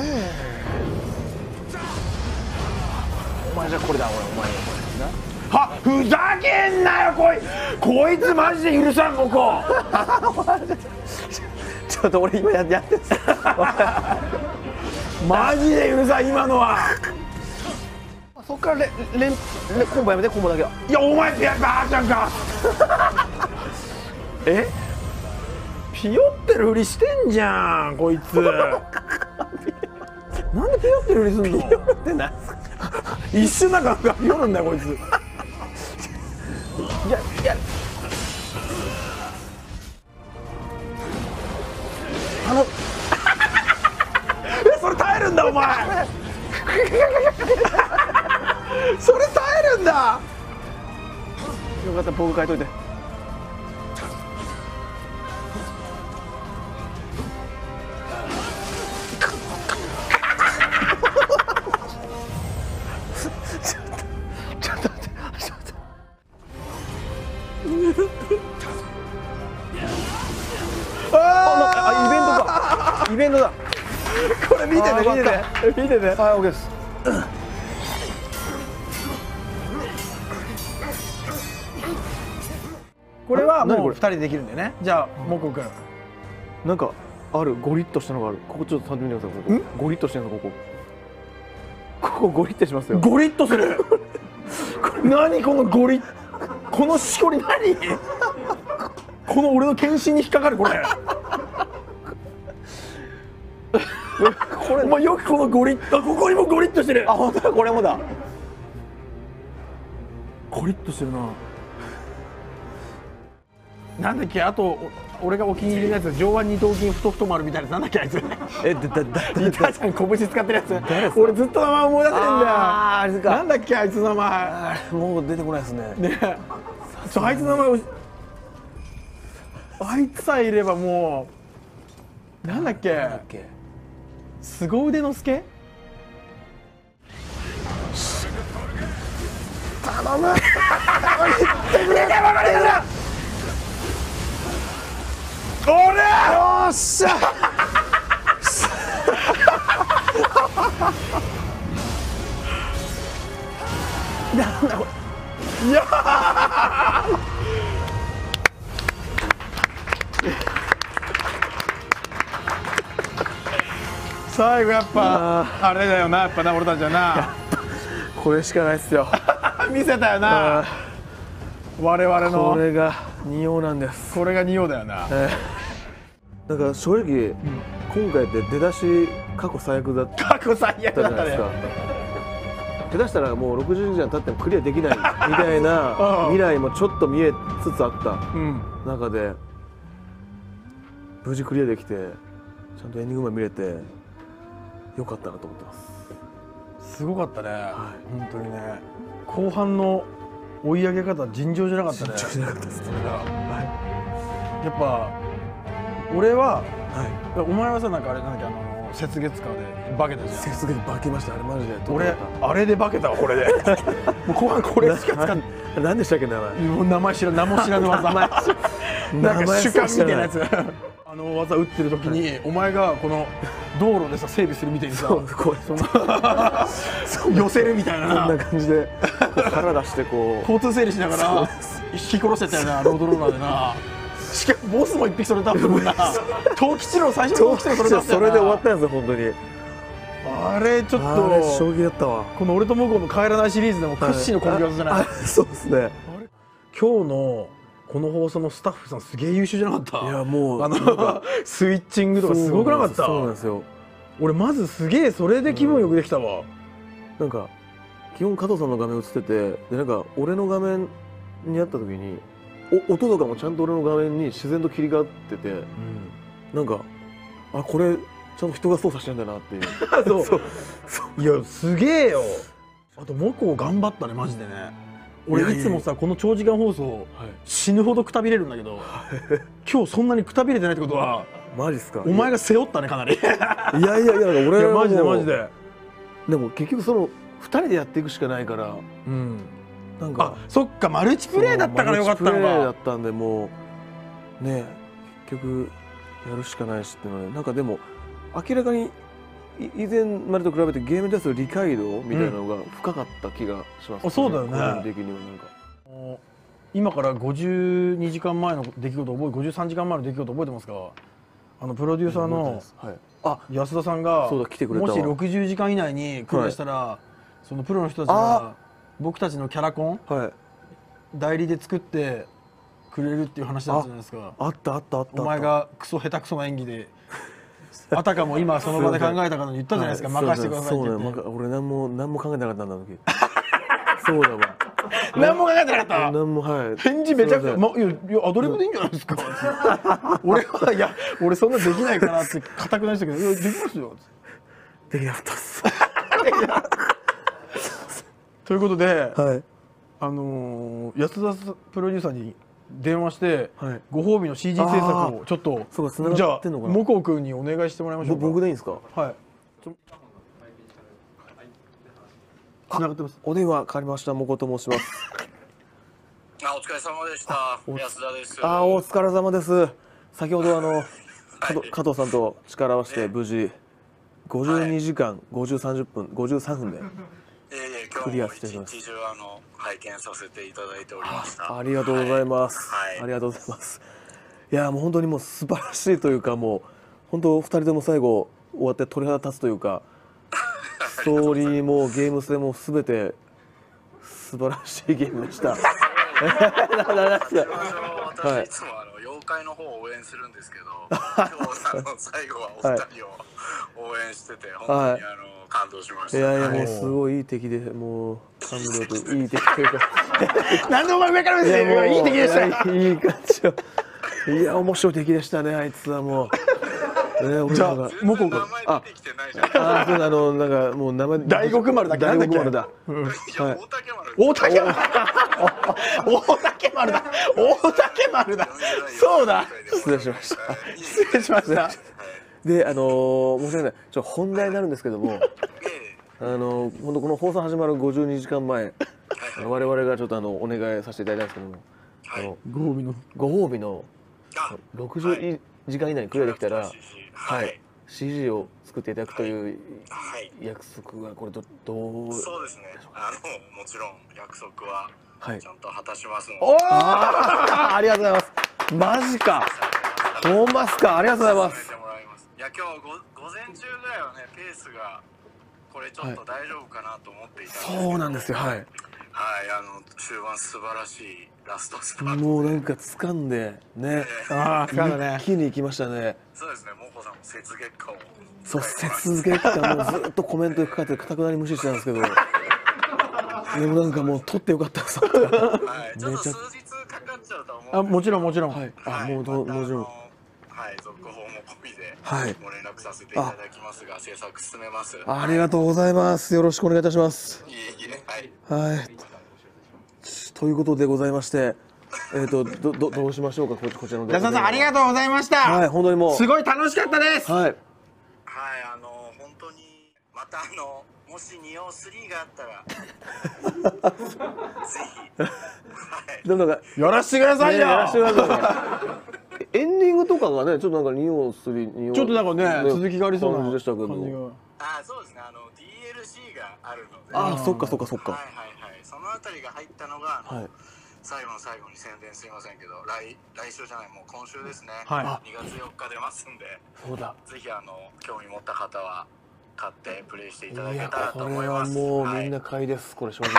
B: お前じゃこれだ、俺お前
A: は、ふざけんなよこい。こいつマジで許さんここ。
B: ちょっと俺今やってやって
A: マジで許さん今のは。
B: そっからレレンレコンボやめてコンボだけは。
A: いやお前ピアバーちゃんか。え？ピヨってるふりしてんじゃんこいつ。なんでピヨってるふりすんの？ピヨってな。一瞬なんかピヨるんだよこいつ。いやいや。あの。え、それ耐えるんだお前。それ耐えるんだ。
B: よかった、僕変えといて。イベントだ。
A: これ見てね見てね見てね。
B: はい、オッケーです。
A: これはもうふたりできるんだよね。じゃあモコくん。
B: なんかあるゴリッとしたのがある。ここちょっと触ってみてください。ここゴリッとしてるのここ。ここゴリッとしますよ。
A: ゴリッとする。何このゴリッ。このしこり何？この俺の剣心に引っかかるこれ。これお前よくこのゴリッ、あ、ここにもゴリッとしてる。
B: あ、本当だ、これもだ。
A: ゴリッとしてるな。なんだっけ、あと俺がお気に入りのやつ、上腕二頭筋太太丸みたいな、なんだっけあいつ。
B: え、だだだ
A: いたじゃん、拳使ってるやつ。俺ずっと名前思い出せるんだよ。
B: ああれか。
A: なんだっけあいつの名前。
B: もう出てこないですね。
A: ねえ。ちょあいつの名前。あいつさえいればもう。なんだっけ。凄腕の助。頼む。見てもらえるな。おれ。よっしゃ。なんだこれ。いや。最後やっぱあれだよな、やっぱな俺たちはな。
B: これしかないっすよ。
A: 見せたよな。我々の
B: これが仁王なんです。
A: これが仁王だよな。
B: えー、なんか正直、うん、今回って出だし過去最悪だった
A: 過去最悪だったね。
B: 下手したらもうろくじゅうじかん経ってもクリアできないみたいな未来もちょっと見えつつあった中で、無事クリアできてちゃんとエンディングまで見れてよかったなと思ってます。
A: すごかったね、はい、本当にね。後半の追い上げ方尋常じゃなかったね。
B: 尋常じゃなかったです。
A: やっぱ俺は、はい、お前はさなんかあれなんだっけあの雪月花で化けたじゃん。
B: 雪月化けましたあれマジで。
A: 俺あれで化けたわこれで。もう後半これしか使って。
B: 何でしたっけ名前。
A: もう名前知ら何も知らぬ技。なんか主観みたいなやつ。あの技打ってる時にお前がこの道路でさ整備するみたいにさ、その寄せるみたいな。
B: こんな感じで腹出してこう
A: 交通整理しながら引き殺せたよなロードローラーでな。しかもボスも一匹それだったもんな。藤吉郎最初の藤吉郎それだったよな。
B: それで終わったんですよ本当に。
A: あれちょっと
B: 衝撃だったわ。
A: この俺とモコの帰らないシリーズでも屈指の根拠技じゃない。
B: そうですね。
A: 今日のこの放送のスタッフさんすげえ優秀じゃなかった。
B: いやもう
A: あのスイッチングとかすごくなかった。
B: そうなんですよ。
A: 俺まずすげえそれで気分よくできたわ。
B: なんか基本加藤さんの画面映ってて、でなんか俺の画面にあった時にお音とかもちゃんと俺の画面に自然と切り替わってて、うん、なんかあこれちゃんと人が操作してんだなっていう。
A: そうそういやすげえよ。あとモコ頑張ったねマジでね。俺いつもさこの長時間放送死ぬほどくたびれるんだけど、今日そんなにくたびれてないってことは
B: マジっすか。
A: お前が背負ったねかなり。い
B: やいやいや俺
A: マジでマジで。
B: でも結局そのふたりでやっていくしかないから、うん、
A: なんかそっかマルチプレイだったからよかったのか。
B: マルチプレイだったんでもうね結局やるしかないしっていうので、なんかでも明らかに以前までと比べてゲームに対する理解度みたいなのが深かった気がします、ね。
A: うん、そうだよね。
B: 個人的にはなんか
A: 今からごじゅうにじかんまえの出来事覚えごじゅうさんじかんまえの出来事覚えてますか。あのプロデューサーの、はい、あ安田さんがもしろくじゅうじかん以内にクリアしたら、はい、そのプロの人たちが僕たちのキャラコン、はい、代理で作ってくれるっていう話だったじゃないですか。
B: あったあったあった。
A: お前がクソ下手くそな演技であたかも今その場で考えたかの言ったじゃないですか。任せてくださいって言って。
B: 俺何も何も考えてなかったんだ時。そうだわ。
A: 何も考えてなかった。
B: 何もはい。
A: 返事めちゃくちゃ、ま、いやいやアドリブでいいんじゃないですか。俺はいや俺そんなできないかなって固くなりしたけど、いやできますよ。
B: できなかったっす。
A: ということで、
B: はい、
A: あのー、安田プロデューサーに電話して、はい、ご褒美の シージー 制作をちょっとじゃあモコ君にお願いしてもらいましょうか。
B: 僕でいいんですか。
A: はい。つながってます。
B: お電話変わりました。モコと申します。
H: あ、お疲れ様でした。安田です。
B: あ、お疲れ様です。先ほどあの加藤、加藤さんと力を合わせて無事ごじゅうにじかん、ごじゅうさんじゅっぷん、ごじゅうさんぷんでクリアしています。
H: 一日中あの拝見させていただいておりました。
B: ありがとうございます。はい、ありがとうございます。いやもう本当にもう素晴らしいというか、もう本当ふたりとも最後終わって鳥肌立つというか。ストーリーもゲーム性もすべて素晴らしいゲームでした。
H: 私いつもあの妖怪の方を応援するんですけど、今日あの最後はお二人を応援してて本当にあの感動しました。
B: いやいやもうすごいいい敵で、もう感動といい敵というか。
A: 何でお前上から見てる。いい敵でした。
B: いい感じよ。いや面白い敵でしたね、あいつはもう。
A: じゃあモコが
H: あ
B: ああのなんかもう名前
A: 大極丸だっけ。
B: 大極丸だ。
H: 大竹丸。
A: 大竹丸だ。大竹丸だ。そうだ。
B: 失礼しました。
A: 失礼しました。
B: であの申し訳ない。ちょ本題になるんですけども、あの本当この放送始まるごじゅうにじかんまえ、我々がちょっとあのお願いさせていただいたんですけども、
A: ご褒美の
B: ご褒美のろくじゅうじかん以内にクリアできたら。はい、シージー を作っていただくという約束はこれどどう。
H: そうですね。あのもちろん約束はちゃんと果たしますので。
B: おお、ありがとうございます。マジか。ほんますか。ありがとうございます。
H: いや今日ご午前中ぐらいはねペースがこれちょっと大丈夫かなと思っていたんですけど。
B: そうなんですよ。はい。
H: はい、あの終盤素晴らしいラストスパート。
B: もうなんか掴んでね。
A: ああ、掴んだね。
B: 一気に行きましたね。
H: そうですね。モコさんも雪月花を。
B: そう、雪月花もうずっとコメントで書かれてかたくなに無視してたんですけど。でもなんかもう撮ってよかったです。
H: はい。ちょっと数日かかっちゃうと思う。
A: あ、もちろんもちろん。
B: はい。あ、もうどもちろん。
H: はい、続報も込みで
B: はい
H: ご連絡させていただきますが、制作進めます。
B: ありがとうございます。よろしくお願いいたします。
H: いえいえ、はい。
B: はい。 ということでございまして、えっとどどどうしましょうか、ここちらの。
A: 安田さんありがとうございました。
B: はい、本当にもう
A: すごい楽しかったです。
B: はい。
H: はい、あの本当にまたあのもしにおうスリーがあったらぜひ、はい、
B: でもなんか
A: やらしてくださいよ。
B: ね、やらしてください。エンディングとかがね、ちょっとなんかにおうスリー、
A: ちょっとなんかね続きがありそうな
B: 感じでしたけど。
H: あ、そうですね。あの ディーエルシー があるので。
B: あ、そっかそっかそっか。
H: はいはいはい。そのあたりが入ったのが、あの、
B: はい、
H: 最後の最後に宣伝すいませんけど、来来週じゃない、もう今週ですね。
A: は
H: い。にがつよっか出ますんで。
B: そうだ。
H: ぜひあの興味持った方は買ってプレイしていただけ
B: いや、
H: たらと
B: これ
H: 思います。
B: はもう、
H: はい、
B: みんな買いです。これ正直。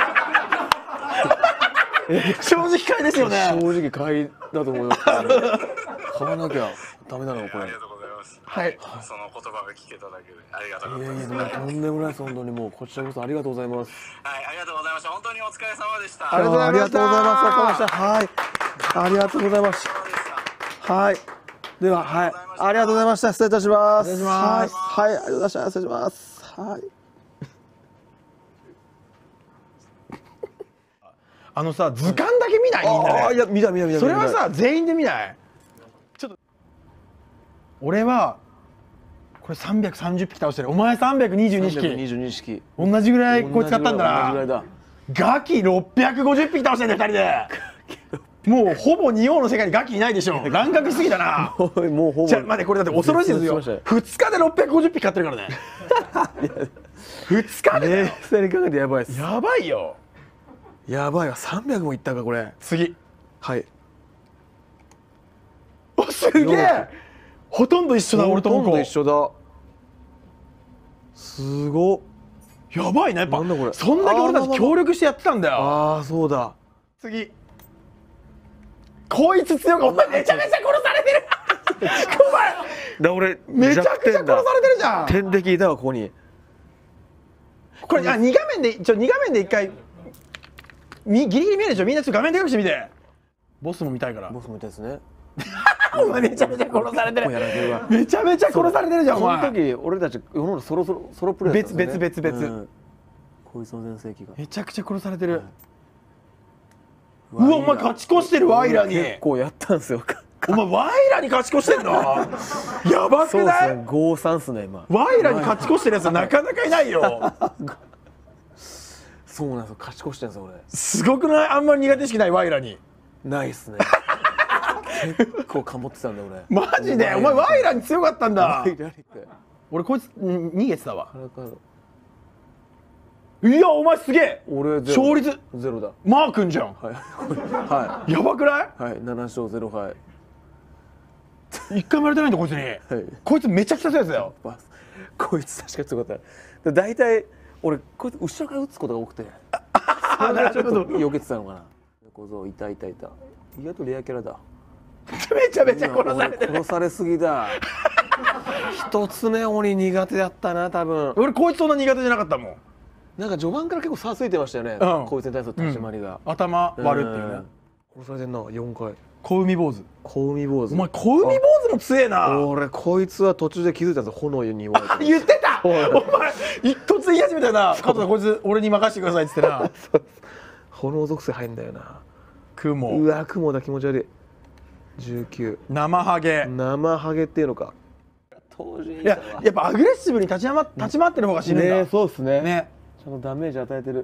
A: 正直買いですよね。
B: 正直買いだと思います。買わなきゃダメだろうこれ。
H: ありがとうございます。
A: はい。
H: その言葉が聞けただけでありがとうござい
B: いやい
H: ます。
B: や、とんでもないです。本当にもうこちらこそありがとうございます。
H: はい、ありがとうございました。本当にお疲れ様でした。
A: ありがとうございました。
B: ありがとうございます。はい。ありがとうございます。はい。では、はい。ありがとうございました。失礼いたします。
A: 失礼します。
B: はい。はい、ありがとうございました。失礼します。はい。
A: あのさ、図鑑だけ見ないみんなで。
B: あ、いや、見た見た見た。
A: それはさ、全員で見ない。ちょっと俺はこれさんびゃくさんじゅっぴき倒してる。お前さんびゃくにじゅうにひき。
B: にじゅうにひき。
A: 同じぐらいこいつ買ったんだな。
B: 同じぐらいだ。
A: ガキろっぴゃくごじゅっぴき倒してんだよふたりで。もうほぼ仁王の世界にガキいないでしょ。乱獲しすぎだな。
B: もうほぼ。
A: じゃあ待って、これだって恐ろしいですよ。ふつかでろっぴゃくごじゅっぴき買ってるからね。ふつかで
B: 冷静に考えてやばいです。
A: やばいよ。
B: やばいわ。さんびゃくもいったかこれ。
A: 次。
B: はい。
A: お、すげえ。ほとんど一緒だ。俺と
B: ほとん
A: 向こう
B: ど一緒だ。すごっ。
A: やばいな。やっぱ
B: なんだこれ。
A: そんだけ俺たち協力してやってたんだよ。
B: ああ、そうだ。
A: 次。こいつ強く、お前めちゃめちゃ殺されてる。お前
B: だ、俺
A: めちゃくちゃ殺されてるじゃん。
B: 点滴いたわ、ここに。
A: これ、あ、に画面で、ちょ、に画面で一回みギリギリ見えるでしょ。みんなちょっと画面でかくしてみて。ボスも見たいから。
B: ボスもいたですね。
A: お前めちゃめちゃ殺されてる。
B: やられてるわ。
A: めちゃめちゃ殺されてるじゃん。お
B: その
A: 前
B: 時俺たち世の中ソロソロソロプレイだったんですね。
A: 別別別別
B: うんこいつの全盛期が。
A: めちゃくちゃ殺されてる。うわ、お前勝ち越してる。ワイラに
B: 結構やったんですよ。
A: お前ワイラに勝ち越してんの。やばくない？
B: ごたいさんっすね今。
A: ワイラに勝ち越してるやつなかなかいないよ。
B: そうなんですよ。勝ち越してるんですよ俺。
A: すごくない？あんまり苦手意識ないワイラに。
B: ないっすね。結構かもってたんだ俺。
A: マジで？お前ワイラに強かったんだ。
B: ワイラにって
A: 俺こいつん逃げてたわ。
B: 裸の
A: いや、お前すげえ。
B: 俺ゼロ
A: 勝率
B: ゼロだ。
A: マー君じゃん。
B: はいは
A: やばくない？
B: いはいなな勝ゼロ敗。
A: 一回もやれてないんだこいつに。
B: はい
A: こいつめちゃくちゃ強いやつだよ。
B: バスこいつ確かに強かった。だいたい俺こいつ後ろから打つことが多くて。それでちょっと避けてたのかな。小僧いたいたいた。意外とレアキャラだ。
A: めちゃめちゃ殺されてる。
B: 殺されすぎだ。一つ目鬼苦手だったな多分。
A: 俺こいつそんな苦手じゃなかったもん。
B: なんか序盤から結構差ついてましたよね。
A: うん
B: こいつに対する立ち回りが。
A: 頭割るっていうね。
B: 殺されてんなよんかい。
A: 小海坊主。
B: 小海坊主。
A: お前小海坊主も強えな。
B: 俺こいつは途中で気づいたんですよ。炎に言われて。
A: 言ってた。お前一突言い始めたよな。加藤さんこいつ俺に任せてくださいっつってな。
B: 炎属性入んだよな。
A: 雲。
B: うわ雲だ気持ち悪い。じゅうきゅう。
A: 生ハゲ。
B: 生ハゲっていうのか。当時
A: いややっぱアグレッシブに立ちま立ち回ってる方が死ぬんだ。
B: ねそうですね。
A: ね。
B: ちゃんとダメージ与えてる。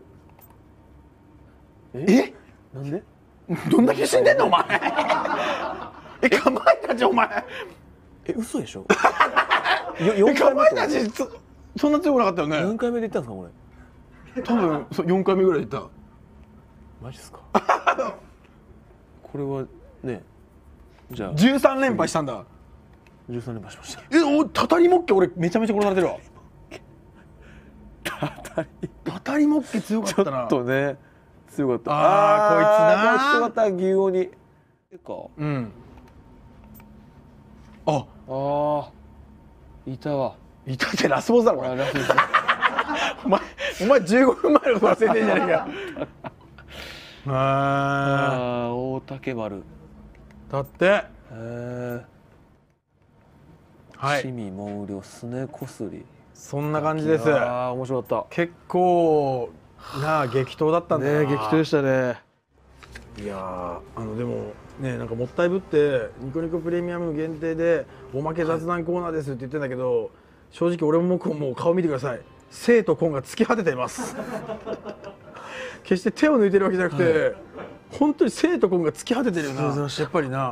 A: え？
B: なんで？
A: どんだけ死んでんのお前。え、かまいたちお前。
B: え嘘でしょ？
A: え、かまいたちそそんな強くなかったよね。
B: 何回目で言ったんですかこれ？
A: 多分そうよんかいめぐらいで言った。
B: マジっすか？これはねじゃあ
A: じゅうさん連敗したんだ。
B: じゅうさん連敗しました。
A: え、おたたりもっけ俺めちゃめちゃ殺されてるわ。
B: たたり
A: たたりもっけ強かったな。
B: ちょっとね強かった。
A: あーこいつな。
B: こいつまた牛鬼。てか。
A: うん。あ
B: あーいたわ。
A: いたってラスボスだろこれ。
B: あラスボス
A: お前お前じゅうごふんまえのこと忘れてんじゃねえか。あ
B: ああ大竹丸。
A: だって。
B: へえ。
A: はい。
B: シミ毛量すねこすり。
A: そんな感じです。
B: ああ面白かった。
A: 結構なあ激闘だったんだな。
B: ね激闘でしたね。
A: いやーあのでもねなんかもったいぶってニコニコプレミアム限定でおまけ雑談コーナーですって言ってんだけど、はい、正直俺ももう顔見てください。生と根が突き果てています決して手を抜いてるわけじゃなくて、はい、本当に生と根が突き果ててるよなやっぱりな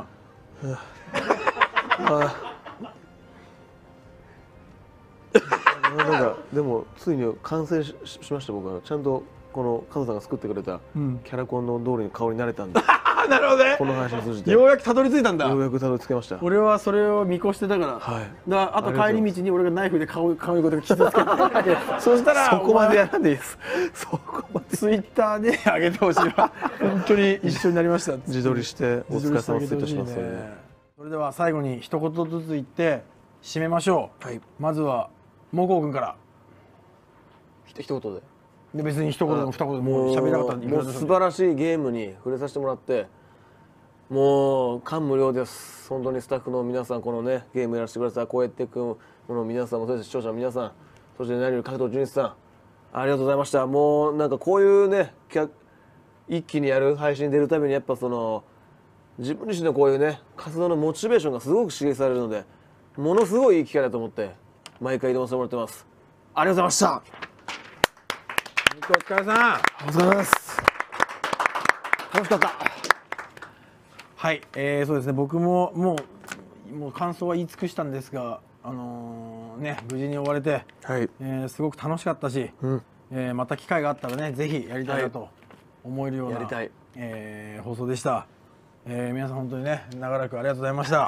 B: なんかでもついに完成 し, しました。僕はちゃんとこのカズさんが作ってくれたキャラコンの通りの顔になれたんで、うん、
A: なるほどね。
B: この話を通じて
A: ようやくたどり着いたんだ。
B: ようやくたどり着けました。
A: 俺はそれを見越してたから、はい、だあと帰り道に俺がナイフで顔顔にこうやって傷つけてそしたら
B: そこまでやらんでいいです。そこまで
A: ツイッターで上げてほしいわ本当に一緒になりました。
B: 自撮りしてお疲れ様ですとします。
A: それでは最後に一言ずつ言って締めましょう。はい、まずはモコウ君から
B: 一言で。
A: で別に一言でも二言でも喋りたかったんで、
B: もう素晴らしいゲームに触れさせてもらってもう感無量です。本当にスタッフの皆さん、このねゲームやらせてくださいこうやってくもの皆さんもそうです、視聴者の皆さん、そして何より加藤純一さんありがとうございました。もうなんかこういうね一気にやる配信出るためにやっぱその自分自身のこういうね活動のモチベーションがすごく刺激されるので、ものすごいいい機会だと思って毎回挑ませてもらってます。ありがとうございました。
A: お疲れさん。
B: お疲れ様です。楽しかった。
A: はい、えー、そうですね。僕ももうもう感想は言い尽くしたんですが、あのー、ね無事に終われて、はい、えー、すごく楽しかったし、うん、えー、また機会があったらねぜひやりたいなと思えるような、やりたい、えー、放送でした。えー、皆さん本当にね長らくありがとうございました。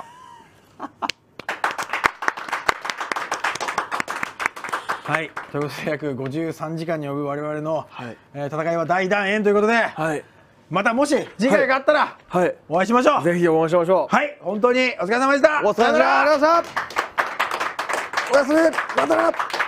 A: はい、ということで約ごじゅうさんじかんに及ぶ我々の、はい、えー、戦いは大団円ということで、はい、またもし次回があったら、はい、お会いしましょう。
B: ぜひお会いしましょう。
A: はい、本当にお疲れ様でした。
B: お疲れ様でした。おやすみ。またな。